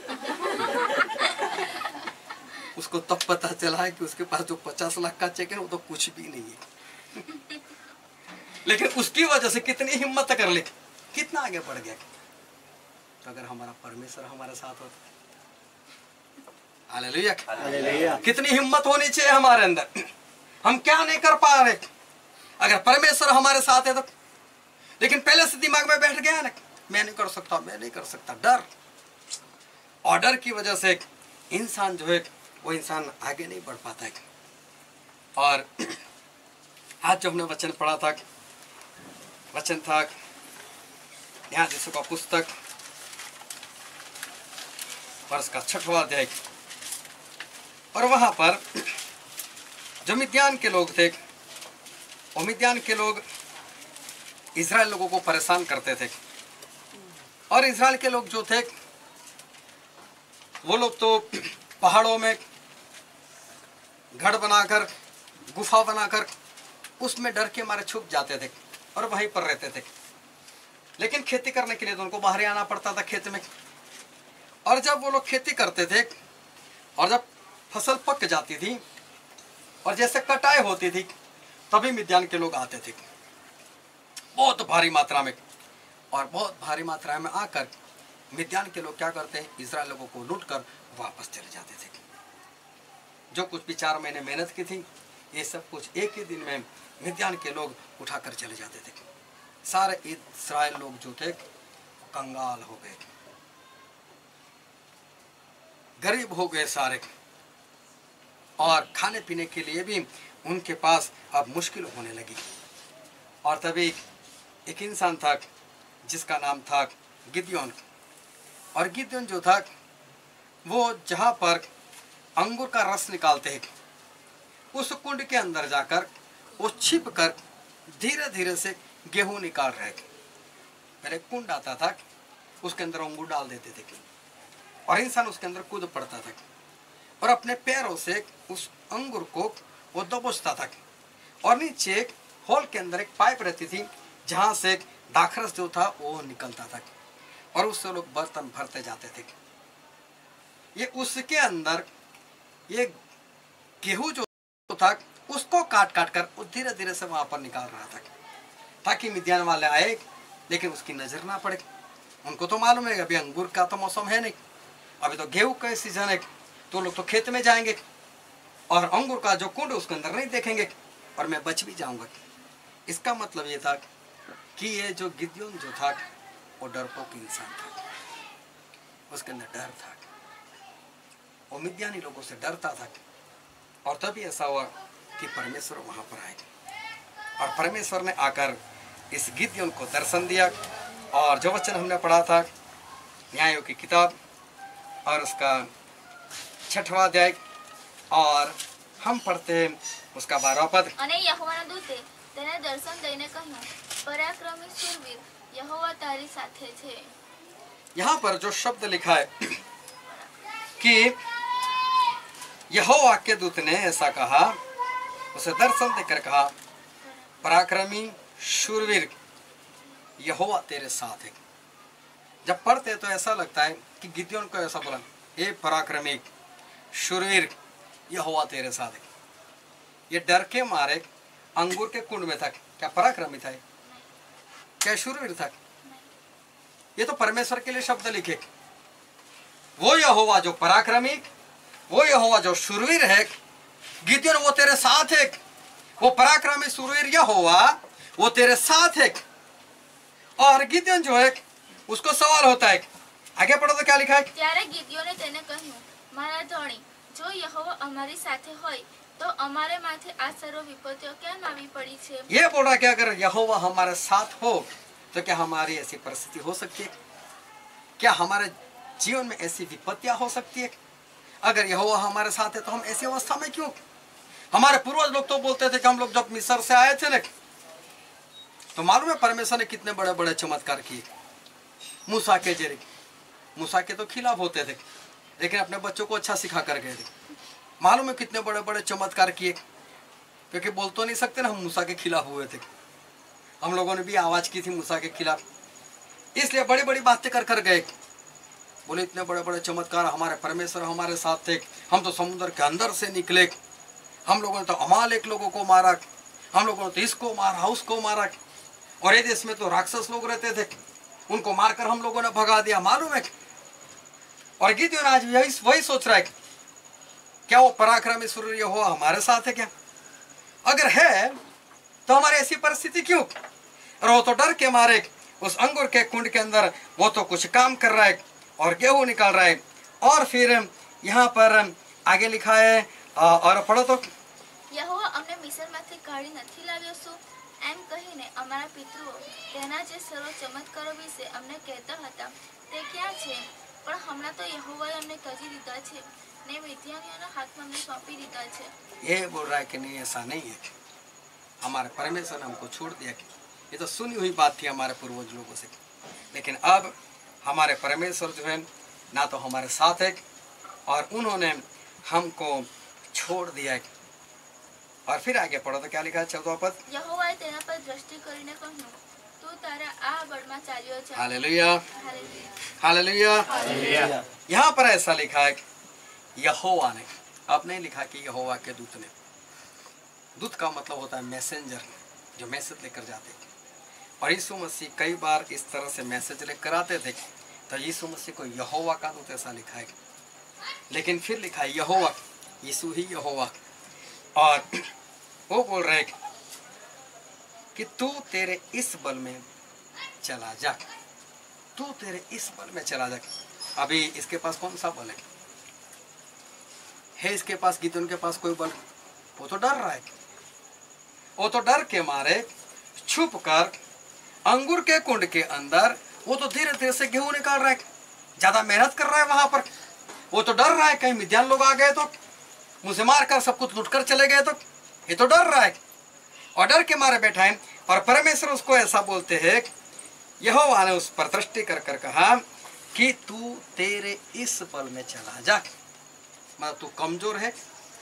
उसको तब पता चला है कि उसके पास जो पचास लाख का चेक है वो तो कुछ भी नहीं है। लेकिन उसकी वजह से कितनी हिम्मत कर ले, कितना आगे बढ़ गया। तो अगर हमारा परमेश्वर हमारे साथ होता, हालेलुया, हालेलुया। कितनी हिम्मत होनी चाहिए हमारे अंदर। हम क्या नहीं कर पा रहे, अगर परमेश्वर हमारे साथ है तो। लेकिन पहले से दिमाग में बैठ गया ना, मैं नहीं कर सकता, मैं नहीं कर सकता, डर। और डर की वजह से इंसान जो है वो इंसान आगे नहीं बढ़ पाता है। और आज जो हमने वचन पढ़ा था, वचन था न्यायाधीशों का पुस्तक वर्ष का छठवां अध्याय। और वहां पर जो मिद्यान के लोग थे, वो मिद्यान के लोग इजराइल लोगों को परेशान करते थे। और इजराइल के लोग जो थे वो लोग तो पहाड़ों में घर बनाकर, गुफा बनाकर उसमें डर के मारे छुप जाते थे और वहीं पर रहते थे। लेकिन खेती करने के लिए तो उनको बाहर आना पड़ता था खेत में। और जब वो लोग खेती करते थे और जब फसल पक जाती थी और जैसे कटाई होती थी, तभी मिद्यान के लोग आते थे बहुत भारी मात्रा में। और बहुत भारी मात्रा में आकर मिद्यान के लोग क्या करते हैं, इजराइल लोगों को लूट कर वापस चले जाते थे। जो कुछ भी चार महीने मेहनत की थी, ये सब कुछ एक ही दिन में मिद्यान के लोग उठाकर चले जाते थे। सारे इस्राएल लोग जो थे कंगाल हो गए, गरीब हो गए सारे। और खाने पीने के लिए भी उनके पास अब मुश्किल होने लगी। और तभी एक इंसान था जिसका नाम था गिदयोन। और गिदयोन जो था वो जहाँ पर अंगूर का रस निकालते हैं, उस कुंड के अंदर जाकर वो छिप कर धीरे धीरे से गेहूं निकाल रहे थे। पहले कुंड आता था, उसके अंदर अंगूर डाल देते थे और इंसान उसके अंदर कूद पड़ता था और अपने पैरों से उस अंगूर को वो दबोचता था। और नीचे एक होल के अंदर एक पाइप रहती थी जहाँ से दाखरस जो था वो निकलता था और उससे लोग बर्तन भरते जाते थे। ये उसके अंदर ये गेहूं जो था उसको काट काट कर वो धीरे धीरे से वहां पर निकाल रहा था ताकि मिद्यान वाले आए लेकिन उसकी नजर ना पड़े। उनको तो मालूम है अभी अंगूर का तो मौसम है नहीं, अभी तो गेहूं का सीजन है, तो लोग तो खेत में जाएंगे और अंगूर का जो कुंड उसके अंदर नहीं देखेंगे और मैं बच भी जाऊंगा। इसका मतलब ये था कि ये जो गिदयोन जो था वो डरपोक इंसान था, उसके अंदर डर था, वो मिद्यानी लोगों से डरता था। और तभी ऐसा हुआ कि परमेश्वर वहां पर आए और परमेश्वर ने आकर इस गिदयोन को दर्शन दिया। और जो वचन हमने पढ़ा था न्यायों की किताब और उसका छठवां अध्याय, और हम पढ़ते हैं उसका बारहवां पद। અને યહોવાના દૂતે તેને દર્શન દઈને કહ્યું, પરાક્રમી શૂરવીર, યહોવા તારી સાથે છે। यहाँ पर जो शब्द लिखा है कि यहोवा के दूत ने ऐसा कहा, उसे दर्शन देकर कहा, पराक्रमी शूरवीर, यहोवा तेरे साथ है। जब पढ़ते तो ऐसा लगता है कि गिदयोन को ऐसा बोला, हे पराक्रमी शूरवीर, यहोवा तेरे साथ है। ये डर के मारे अंगूर के कुंड में था, क्या पराक्रमी था, क्या शूरवीर था? ये तो परमेश्वर के लिए शब्द लिखे, वो यहोवा जो पराक्रमी, वो यहोवा जो शूरवीर है, गिदयोन वो तेरे साथ है, वो पराक्रमी शूरवीर यहोवा वो तेरे साथ है। और गिदयोन जो है उसको सवाल होता है, आगे पढ़ो तो क्या लिखा है। ત્યારે ગિદયોને તેને કહ્યું, મારા ધણી, જો યહોવા અમારી સાથે હોય તો અમારે માથે આ સર્વ વિપત્તિઓ કેમ આવી પડી છે? ये बोल रहा है कि अगर यहोवा हमारे साथ हो तो क्या हमारी ऐसी परिस्थिति हो सकती है? क्या हमारे जीवन में ऐसी विपत्तियां हो सकती है? अगर यहोवा हमारे साथ है तो हम ऐसी अवस्था में क्यों? हमारे पूर्वज लोग तो बोलते थे कि हम लोग जब मिस्र से आए थे ना, तो मालूम है परमेश्वर ने कितने बड़े बड़े चमत्कार किए मूसा के जरिए। मूसा के तो खिलाफ होते थे, लेकिन अपने बच्चों को अच्छा सिखा कर गए थे। मालूम है कितने बड़े बड़े चमत्कार किए, क्योंकि बोल तो नहीं सकते ना हम मूसा के खिलाफ हुए थे। हम लोगों ने भी आवाज की थी मूसा के खिलाफ, इसलिए बड़ी बड़ी बातें कर कर गए। बोले इतने बड़े बड़े चमत्कार, हमारे परमेश्वर हमारे साथ थे। हम तो समुद्र के अंदर से निकले, हम लोगों ने तो अमालेक लोगों को मारा, हम लोगों ने तो इसको मारा उसको मारा, और ये देश में तो राक्षस लोग रहते थे, उनको मारकर हम लोगों ने भगा दिया। मालूम है? और गिदयोन आज यही वही सोच रहा है, क्या वो पराक्रमी सूर्य यहोवा हमारे साथ है क्या? अगर है तो हमारी ऐसी परिस्थिति क्यों? और वो तो डर के मारे उस अंगूर के कुंड के अंदर वो तो कुछ काम कर रहा है और गेहूं निकाल रहा है। और फिर यहाँ पर आगे लिखा है, और पढ़ो तो, યહોવા અમને મિસ્રમાંથી કાઢી નથી લાવ્યો શું? એમ કહીને અમારા પિતૃઓ તેના જે સર્વ ચમત્કારો વિશે અમને કહેતા હતા તે ક્યાં છે? પણ હમણાં તો યહોવાએ અમને તજી દીધા છે ને મિદ્યાનીઓના હાથમાં અમને સોંપી દીધા છે। ये बोल रहा है कि नहीं, ऐसा नहीं है, हमारे परमेश्वर ने हमको छोड़ दिया। ये तो सुनी हुई बात थी हमारे पूर्वज लोगों से, लेकिन अब हमारे परमेश्वर जो है ना तो हमारे साथ है और उन्होंने हमको छोड़ दिया है। और फिर आगे पढ़ो तो क्या लिखा है चौदह पद, યહોવાએ તેના પર દ્રષ્ટિ કરીને કહ્યું, તું તારા આ બળમાં ચાલ્યો જા। Hallelujah hallelujah. हालेलुया। यहाँ पर ऐसा लिखा है यहोवा ने, अब नहीं लिखा कि यहोवा के दूत ने। दूत का मतलब होता है मैसेंजर, जो मैसेज लेकर जाते हैं। और यीशु मसीह कई बार इस तरह से मैसेज लेकर आते थे, तो यीशु मसीह को यहोवा का दूत ऐसा लिखा है। लेकिन फिर लिखा है यहोवा, यीशु ही यहोवा। और वो बोल रहे कि तू तेरे इस बल में चला जा, तू तेरे इस बल में चला जा। अभी इसके पास कौन सा बल है? है इसके पास, गिदयोन के पास कोई बल? वो तो डर रहा है, वो तो डर के मारे छुप कर अंगूर के कुंड के अंदर वो तो धीरे धीरे से गेहूं निकाल रहा है, ज्यादा मेहनत कर रहा है वहां पर। वो तो डर रहा है कहीं मिद्यान लोग आ गए तो मुझे मार कर सब कुछ लूट कर चले गए, तो ये तो डर रहा है और डर के मारे बैठा है। और परमेश्वर उसको ऐसा बोलते हैं, यहोवा ने उस पर दृष्टि कर कर कहा कि तू तेरे इस बल में चला जा। मतलब तू कमजोर है,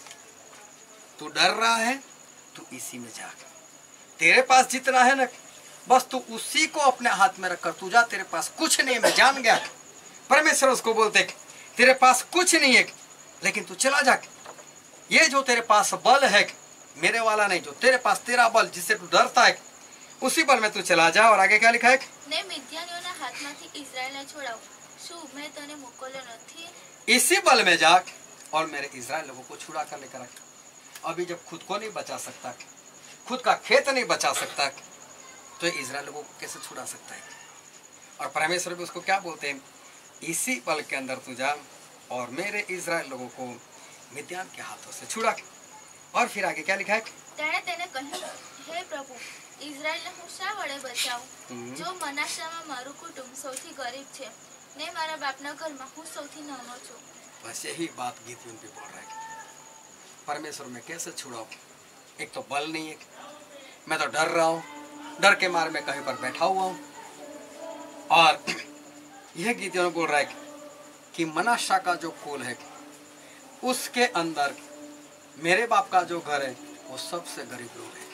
तू डर रहा है, तू इसी में जा। तेरे पास जितना है ना, बस तू उसी को अपने हाथ में रखकर तू जा। तेरे पास कुछ नहीं, मैं जान गया। परमेश्वर उसको बोलते तेरे पास कुछ नहीं है, लेकिन तू चला जा। ये जो तेरे पास बल है मेरे वाला नहीं, जो तेरे पास तेरा बल जिससे तू डरता है उसी बल में तू चला जा। और आगे क्या लिखा है? ને મિદ્યાનીઓના હાથમાંથી ઇઝરાયલને છોડાવ। શું मैं તને મોકલ્યો નથી? इसी बल में जा और मेरे इजराइल लोगों को छुड़ा कर लेकर आ। अभी जब खुद को नहीं बचा सकता, खुद का खेत नहीं बचा सकता, तो इजराइल लोगों को कैसे छुड़ा सकता है? और परमेश्वर भी उसको क्या बोलते हैं? इसी बल के अंदर तू जा और मेरे इजराइल लोगों को मिद्यान के हाथों से छुड़ा। और फिर आगे क्या लिखा है? તેણે તેને કહ્યું, હે પ્રભુ, ઇઝરાયલને હું શા વડે બચાવું? જો મનાસામાં મારું કુટુંબ સૌથી ગરીબ છે ને મારા બાપના ઘરમાં હું સૌથી નાનો છું। बस यही बात गिदयोन भी बोल रहा है, परमेश्वर मैं कैसे छुड़ाऊं? एक तो बल नहीं है, मैं तो डर रहा हूँ, डर के मारे मैं कहीं पर बैठा हुआ हूँ। और यह गिदयोन बोल रहा है कि मनाशा का जो कुल है उसके अंदर मेरे बाप का जो घर है वो सबसे गरीब लोग हैं,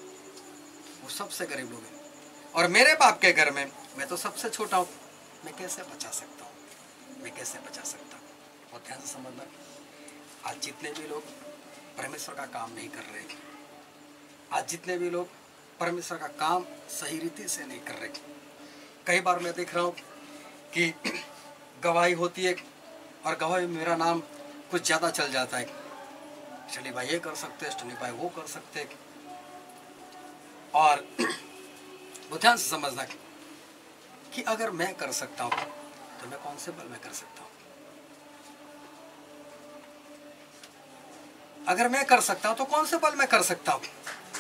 वो सबसे गरीब लोग हैं। और मेरे बाप के घर में मैं तो सबसे छोटा हूँ, मैं कैसे बचा सकता हूँ? मैं कैसे बचा सकता हूँ? और ध्यान से समझना, आज जितने भी लोग परमेश्वर का काम नहीं कर रहे, आज जितने भी लोग परमेश्वर का काम सही रीति से नहीं कर रहे, कई बार मैं देख रहा हूँ कि गवाही होती है और गवाही में मेरा नाम कुछ ज़्यादा चल जाता है। शनि भाई ये कर सकते हैं, शनि भाई वो कर सकते हैं। और वो ध्यान से समझना कि अगर मैं कर सकता हूँ तो मैं कौन से बल में कर सकता हूँ? अगर मैं कर सकता हूं तो कौन से बल में कर सकता हूं?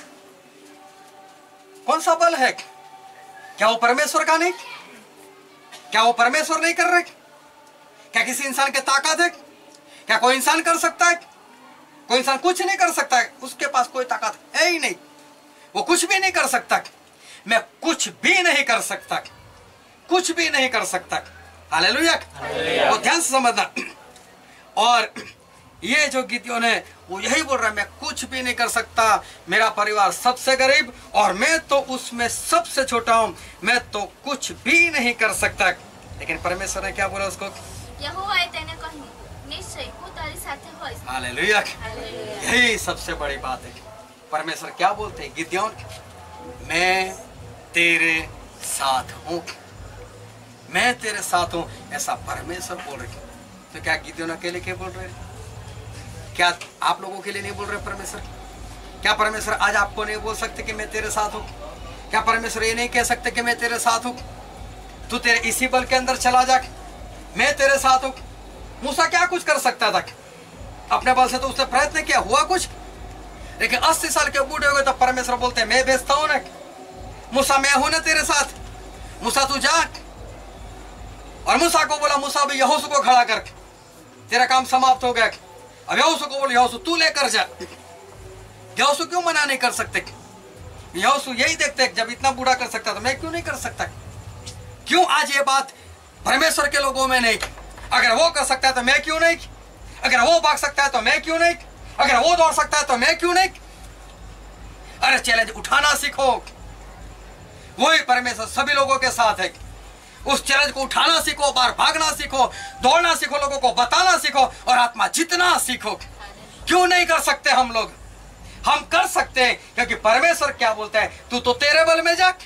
कौन सा बल है? क्या वो परमेश्वर का नहीं? क्या वो परमेश्वर नहीं कर रहे? क्या किसी इंसान की ताकत है? क्या कोई इंसान कर सकता है? कोई इंसान कुछ नहीं कर सकता है, उसके पास कोई ताकत है ही नहीं, वो कुछ भी नहीं कर सकता। मैं कुछ भी नहीं कर सकता, कुछ भी नहीं कर सकता। हालेलुया। वो ध्यान से समझना। और ये जो गिदियोन है वो यही बोल रहा है, मैं कुछ भी नहीं कर सकता, मेरा परिवार सबसे गरीब और मैं तो उसमें सबसे छोटा हूं, मैं तो कुछ भी नहीं कर सकता। लेकिन परमेश्वर ने क्या बोला उसको? यहोवाए તેને કહ્યું, નિશ્ચય હું તારી સાથે હોઈશ। हालेलुया। हालेलुया। यही सबसे बड़ी बात है। परमेश्वर क्या बोलते हैं? गिदियोन, मैं तेरे साथ हूं, मैं तेरे साथ हूं, ऐसा परमेश्वर बोल रहे। तो क्या गिदियोन अकेले के बोल रहे? क्या आप लोगों के लिए नहीं बोल रहे परमेश्वर? क्या परमेश्वर आज आपको नहीं बोल सकते कि मैं तेरे साथ हूं? क्या परमेश्वर ये नहीं कह सकते कि मैं तेरे साथ हूं? तू तेरे इसी बल के अंदर चला जा, मैं तेरे साथ हूं। मूसा क्या कुछ कर सकता था? अपने बल से तो उसने प्रयत्न किया, हुआ कुछ? लेकिन अस्सी साल के बूढ़े हो गए तो परमेश्वर बोलते हैं मैं भेजता हूं ना, मूसा मैं हूं ना तेरे साथ, मूसा तू जा। और मूसा को बोला, मूसा अभी यहोशू को खड़ा कर, तेरा काम समाप्त हो गया। अब यहोशू को बोल, यहोशू तू लेकर जा। यहोशू क्यों मना नहीं कर सकते? यहोशू यही देखते जब इतना बूढ़ा कर सकता तो मैं क्यों नहीं कर सकता? क्यों आज ये बात परमेश्वर के लोगों में नहीं? अगर वो कर सकता है तो मैं क्यों नहीं? अगर वो भाग सकता है तो मैं क्यों नहीं? अगर वो दौड़ सकता है तो मैं क्यों नहीं? अरे चैलेंज उठाना सीखो। वही परमेश्वर सभी लोगों के साथ है। उस चैलेंज को उठाना सीखो, बाहर भागना सीखो, दौड़ना सीखो, लोगों को बताना सीखो और आत्मा जीतना सीखो। क्यों नहीं कर सकते हम लोग? हम कर सकते हैं क्योंकि परमेश्वर क्या बोलता है? तू तो तेरे बल में जा,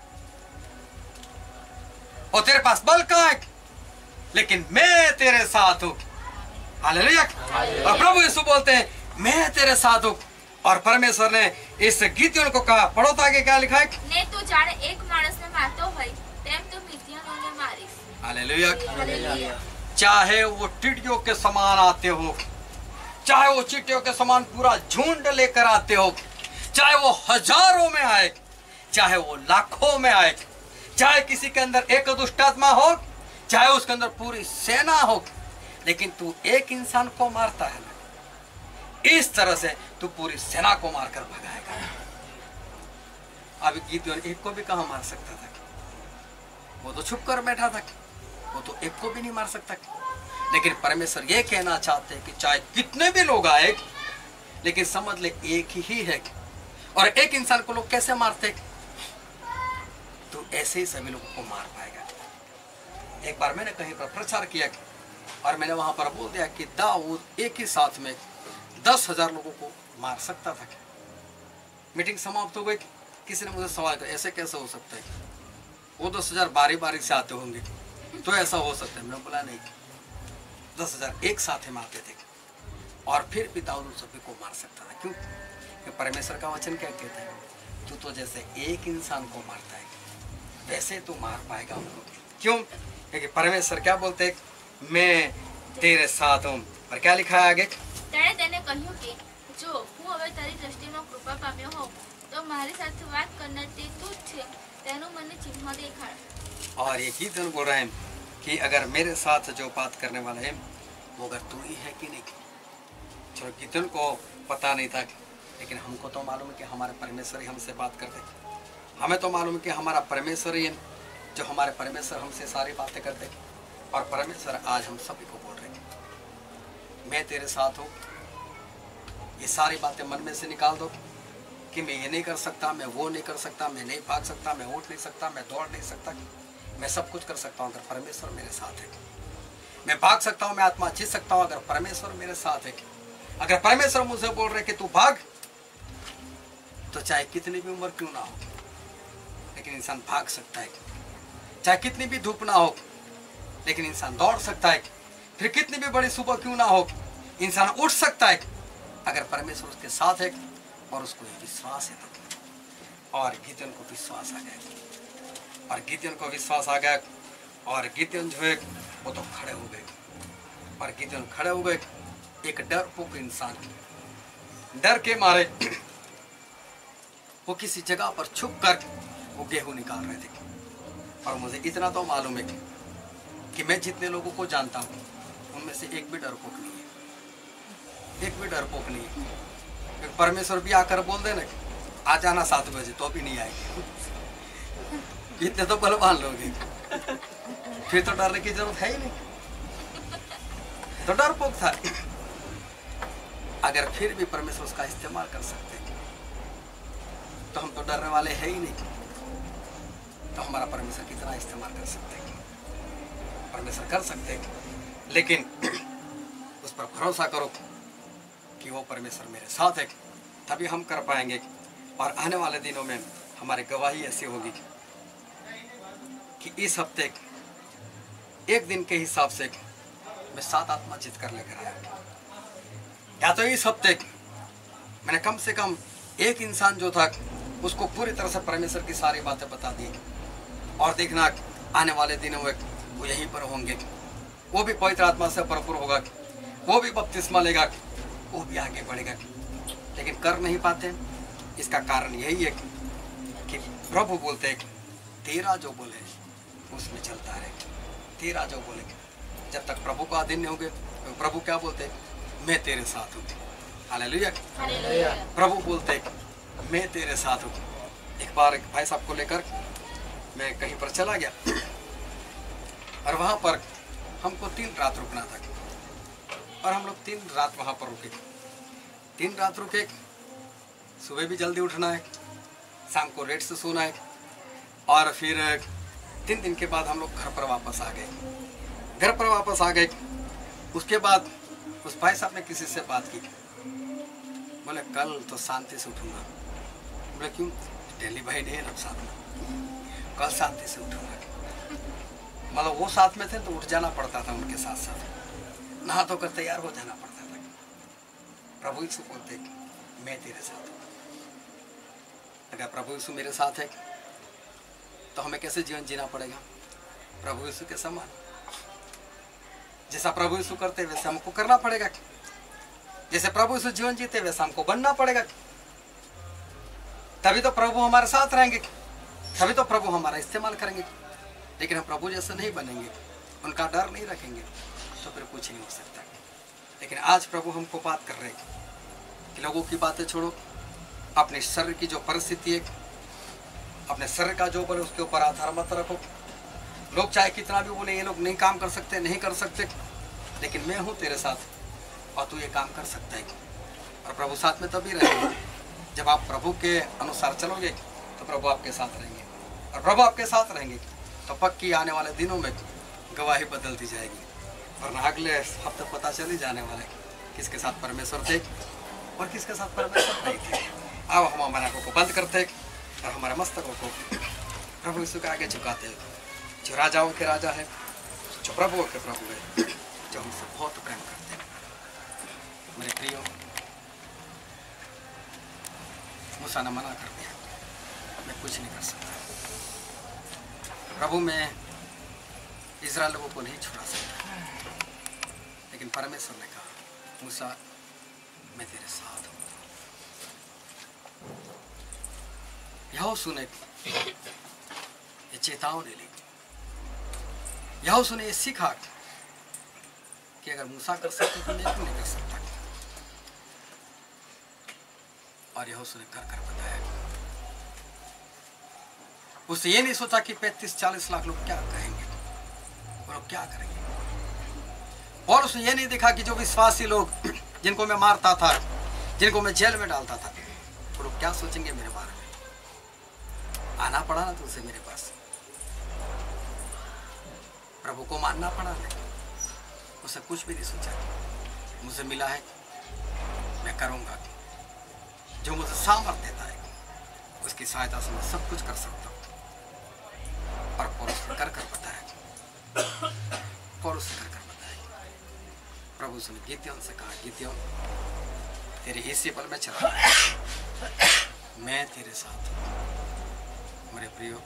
और तेरे पास बल कहां है? लेकिन मैं तेरे साथ हूं। हालेलुया। और प्रभु यीशु बोलते हैं मैं तेरे साथ हूं। और परमेश्वर ने इस गिदियोन को कहा, पढ़ो तो आगे क्या लिखा है? ने तू जाने एक माणसने मारतो હોય તેમ તું મિદ્યાનોને મારીશ। हालेलुया। हालेलुया। चाहे वो टिड्डियों के समान आते हो, चाहे वो चींटियों के समान पूरा झुंड लेकर आते हो, चाहे वो हजारों में आए, चाहे वो लाखों में आए, चाहे किसी के अंदर एक दुष्ट आत्मा हो, चाहे उसके अंदर पूरी सेना हो, लेकिन तू एक इंसान को मारता है ना, इस तरह से तू पूरी सेना को मारकर भगाएगा। अभी गिदियोन एक को भी कहां मार सकता था? वो तो छुप कर बैठा था, वो तो एक को भी नहीं मार सकता। लेकिन परमेश्वर ये कहना चाहते हैं कि चाहे कितने भी लोग आए, लेकिन समझ ले एक ही है। और एक इंसान को लोग कैसे मारते? तो ऐसे ही सभी लोगों को मार पाएगा। एक बार मैंने कहीं पर प्रचार किया और मैंने वहां पर बोल दिया कि दाऊद एक ही साथ में दस हजार लोगों को मार सकता था। मीटिंग समाप्त हो गई। किसी ने मुझे सवाल किया, ऐसे कैसे हो सकता है? वो दस हजार बारी बारी से आते होंगे तो ऐसा हो सकता है। मैंने बोला नहीं, दस हजार एक साथ ही मारते थे और फिर भी दाऊद सभी को मार सकता था। क्यों? कि परमेश्वर का वचन क्या कहता है? तू तो जैसे एक इंसान को मारता है वैसे तू मार पाएगा उनको। क्यों? क्योंकि परमेश्वर क्या बोलते हैं? मैं तेरे साथ हूँ। और क्या लिखा है आगे? તેણે તેને કહ્યું કે જો હું હવે તારી દ્રષ્ટિમાં કૃપા પામ્યો હોઉં તો મારી સાથે વાત કરનાર તે તું જ છે, તેનું મને ચિહ્ન દેખાડ। और ये गिदियोन बोल रहे हैं कि अगर मेरे साथ जो बात करने वाला है वो अगर तू ही है कि नहीं। चलो गिदियोन को पता नहीं था, लेकिन हमको तो मालूम है कि हमारे परमेश्वर ही हमसे बात करते। हमें तो मालूम है कि हमारा परमेश्वर ही है जो हमारे परमेश्वर हमसे सारी बातें करते। और परमेश्वर आज हम सभी को बोल रहे हैं मैं तेरे साथ हूँ। ये सारी बातें मन में से निकाल दो कि मैं ये नहीं कर सकता, मैं वो नहीं कर सकता, मैं नहीं भाग सकता, मैं उठ नहीं सकता, मैं दौड़ नहीं सकता। मैं सब कुछ कर सकता हूँ अगर परमेश्वर मेरे साथ है। मैं भाग सकता हूँ, मैं आत्मा जीत सकता हूँ अगर परमेश्वर मेरे साथ है। अगर परमेश्वर मुझे बोल रहे कि तू भाग, तो चाहे कितनी भी उम्र क्यों ना हो, लेकिन इंसान भाग सकता है। चाहे कितनी भी धूप ना हो, लेकिन इंसान दौड़ सकता है। फिर कितनी भी बड़ी सुबह क्यों ना हो, इंसान उठ सकता है अगर परमेश्वर उसके साथ है और उसको ये विश्वास है तो। और गिदियोन को विश्वास आ गया, और गिदियोन को विश्वास आ गया और गिदियोन जो है वो तो खड़े हो गए। और गिदियोन खड़े हो गए। एक डरपोक इंसान डर के मारे वो किसी जगह पर छुप कर वो गेहूं निकाल रहे थे। और मुझे इतना तो मालूम है कि मैं जितने लोगों को जानता हूँ उनमें से एक भी डरपोक नहीं है, एक भी डरपोक नहीं है। परमेश्वर भी आकर बोल देना आ जाना सात बजे तो भी नहीं आएंगे, इतने तो बलवान लोग हैं, फिर तो डरने की जरूरत है ही नहीं। तो डरपोक था। अगर फिर भी परमेश्वर उसका इस्तेमाल कर सकते तो हम तो डरने वाले हैं ही नहीं। तो हमारा परमेश्वर कितना इस्तेमाल कर सकते हैं, परमेश्वर कर सकते हैं। लेकिन उस पर भरोसा करो कि वो परमेश्वर मेरे साथ है, तभी हम कर पाएंगे। और आने वाले दिनों में हमारी गवाही ऐसी होगी कि इस हफ्ते एक दिन के हिसाब से मैं सात आत्मा जीत कर लेकर आया। या तो इस हफ्ते मैंने कम से कम एक इंसान जो था उसको पूरी तरह से परमेश्वर की सारी बातें बता दी। और देखना आने वाले दिनों में वो यहीं पर होंगे, वो भी पवित्र आत्मा से भरपूर होगा, वो भी बपतिस्मा लेगा, वो भी आगे बढ़ेगा। लेकिन कर नहीं पाते। इसका कारण यही है कि प्रभु बोलते हैं तेरा जो बोले उसमें चलता है, तेरा जो बोले। जब तक प्रभु को अधीन नहीं होंगे, प्रभु क्या बोलते हैं मैं तेरे साथ हूँ। हालेलुया। प्रभु बोलते हैं मैं तेरे साथ हूँ। एक बार एक भाई साहब को लेकर मैं कहीं पर चला गया और वहाँ पर हमको तीन रात रुकना था और हम लोग तीन रात वहाँ पर रुके। तीन रात रुके, सुबह भी जल्दी उठना है, शाम को लेट से सोना है। और फिर तीन दिन के बाद हम लोग घर पर वापस आ गए। घर पर वापस आ गए उसके बाद उस भाई साहब ने किसी से बात की, बोले कल तो शांति से उठूंगा। बोले क्यों? डेली भाई नहीं है ना साथ में, कल शांति से उठूंगा। मतलब वो साथ में थे तो उठ जाना पड़ता था उनके साथ साथ, नहा धोकर तैयार हो जाना पड़ता था। प्रभु यीशु बोलते मैं तेरे साथ हूँ। अगर प्रभु यीशु मेरे साथ है तो हमें कैसे जीवन जीना पड़ेगा? प्रभु यीशु के समान। जैसा प्रभु यीशु करते वैसे हमको करना पड़ेगा। जैसे प्रभु यीशु जीवन जीते वैसा हमको बनना पड़ेगा। तभी तो प्रभु हमारे साथ रहेंगे, तभी तो प्रभु हमारा इस्तेमाल करेंगे। लेकिन हम प्रभु जैसे नहीं बनेंगे, उनका डर नहीं रखेंगे तो फिर कुछ नहीं हो सकता। लेकिन आज प्रभु हमको बात कर रहे हैं कि लोगों की बातें छोड़ो, अपने शरीर की जो परिस्थिति है, अपने शरीर का जो बोले उसके ऊपर आधार मत रखो। लोग चाहे कितना भी बोले ये लोग नहीं काम कर सकते, नहीं कर सकते, लेकिन मैं हूँ तेरे साथ और तू ये काम कर सकता है। और प्रभु साथ में तभी रहेंगे जब आप प्रभु के अनुसार चलोगे, तो प्रभु आपके साथ रहेंगे। और प्रभु आपके साथ रहेंगे तो पक्की आने वाले दिनों में गवाही बदलती जाएगी। वरना अगले हफ्ते पता चल ही जाने वाले किसके साथ परमेश्वर थे और किसके साथ परमेश्वर नहीं थे। अब हम हमारे आंखों को बंद करते और हमारे मस्तकों को प्रभु यीशु के आगे झुकाते हैं, जो राजाओं के राजा है, जो प्रभुओं के प्रभु है, जो हमसे बहुत प्रेम करते हैं। मेरे प्रियो, मूसा ने मना कर दिया, मैं कुछ नहीं कर सकता। प्रभु मैं इज़राइल लोगों को नहीं छुड़ा सकता, लेकिन परमेश्वर ने कहा मूसा मैं तेरे साथ हूँ। यहोशू ने ये चेतावनी ली, यहोशू ने ये सीखा कि अगर मूसा कर सकते तो मैं क्यों नहीं कर सकता। और यहोशू ने कर कर बताया। उसने ये नहीं सोचा कि पैंतीस चालीस लाख लोग क्या कहेंगे, वो लोग क्या करेंगे। और उसने ये नहीं देखा कि जो विश्वासी लोग जिनको मैं मारता था, जिनको मैं जेल में डालता था, वो लोग क्या सोचेंगे मेरे बारे में। आना पड़ा ना तुझसे मेरे पास, प्रभु को मानना पड़ा ना। उसे कुछ भी नहीं सोचा, मुझे मिला है मैं करूंगा। जो मुझे सामर्थ देता है उसकी सहायता से मैं सब कुछ कर सकता हूँ। और पौलुस ने कर कर बताया, पौलुस ने कर कर बताया। प्रभु ने गिदयोन से कहा, गिदयोन तेरे इसी बल में चला, मैं तेरे साथ हूँ। मेरे प्रियो,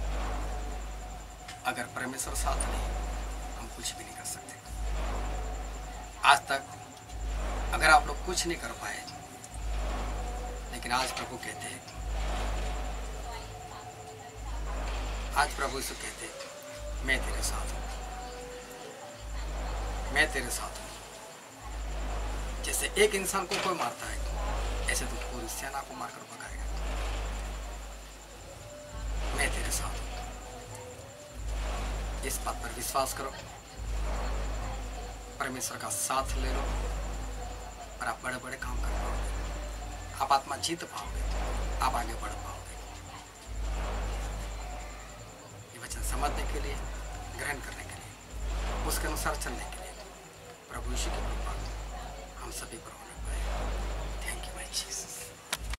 अगर परमेश्वर साथ नहीं हम कुछ भी नहीं कर सकते। आज तक अगर आप लोग कुछ नहीं कर पाए लेकिन आज प्रभु कहते हैं, आज प्रभु यीशु कहते हैं, मैं तेरे साथ हूं, मैं तेरे साथ हूं। जैसे एक इंसान को कोई मारता है, ऐसे तो पूरी सेना को मारकर भगाएगा। मैं तेरे साथ हूं। इस बात पर विश्वास करो, परमेश्वर का साथ ले लो और आप बड़े बड़े काम कर पाओगे, आप आत्मा जीत पाओगे, आप आगे बढ़ पाओगे। ये वचन समझने के लिए, ग्रहण करने के लिए, उसके अनुसार चलने के लिए प्रभु यीशु की कृपा हम सभी पर होने पाए। Thank you my Jesus.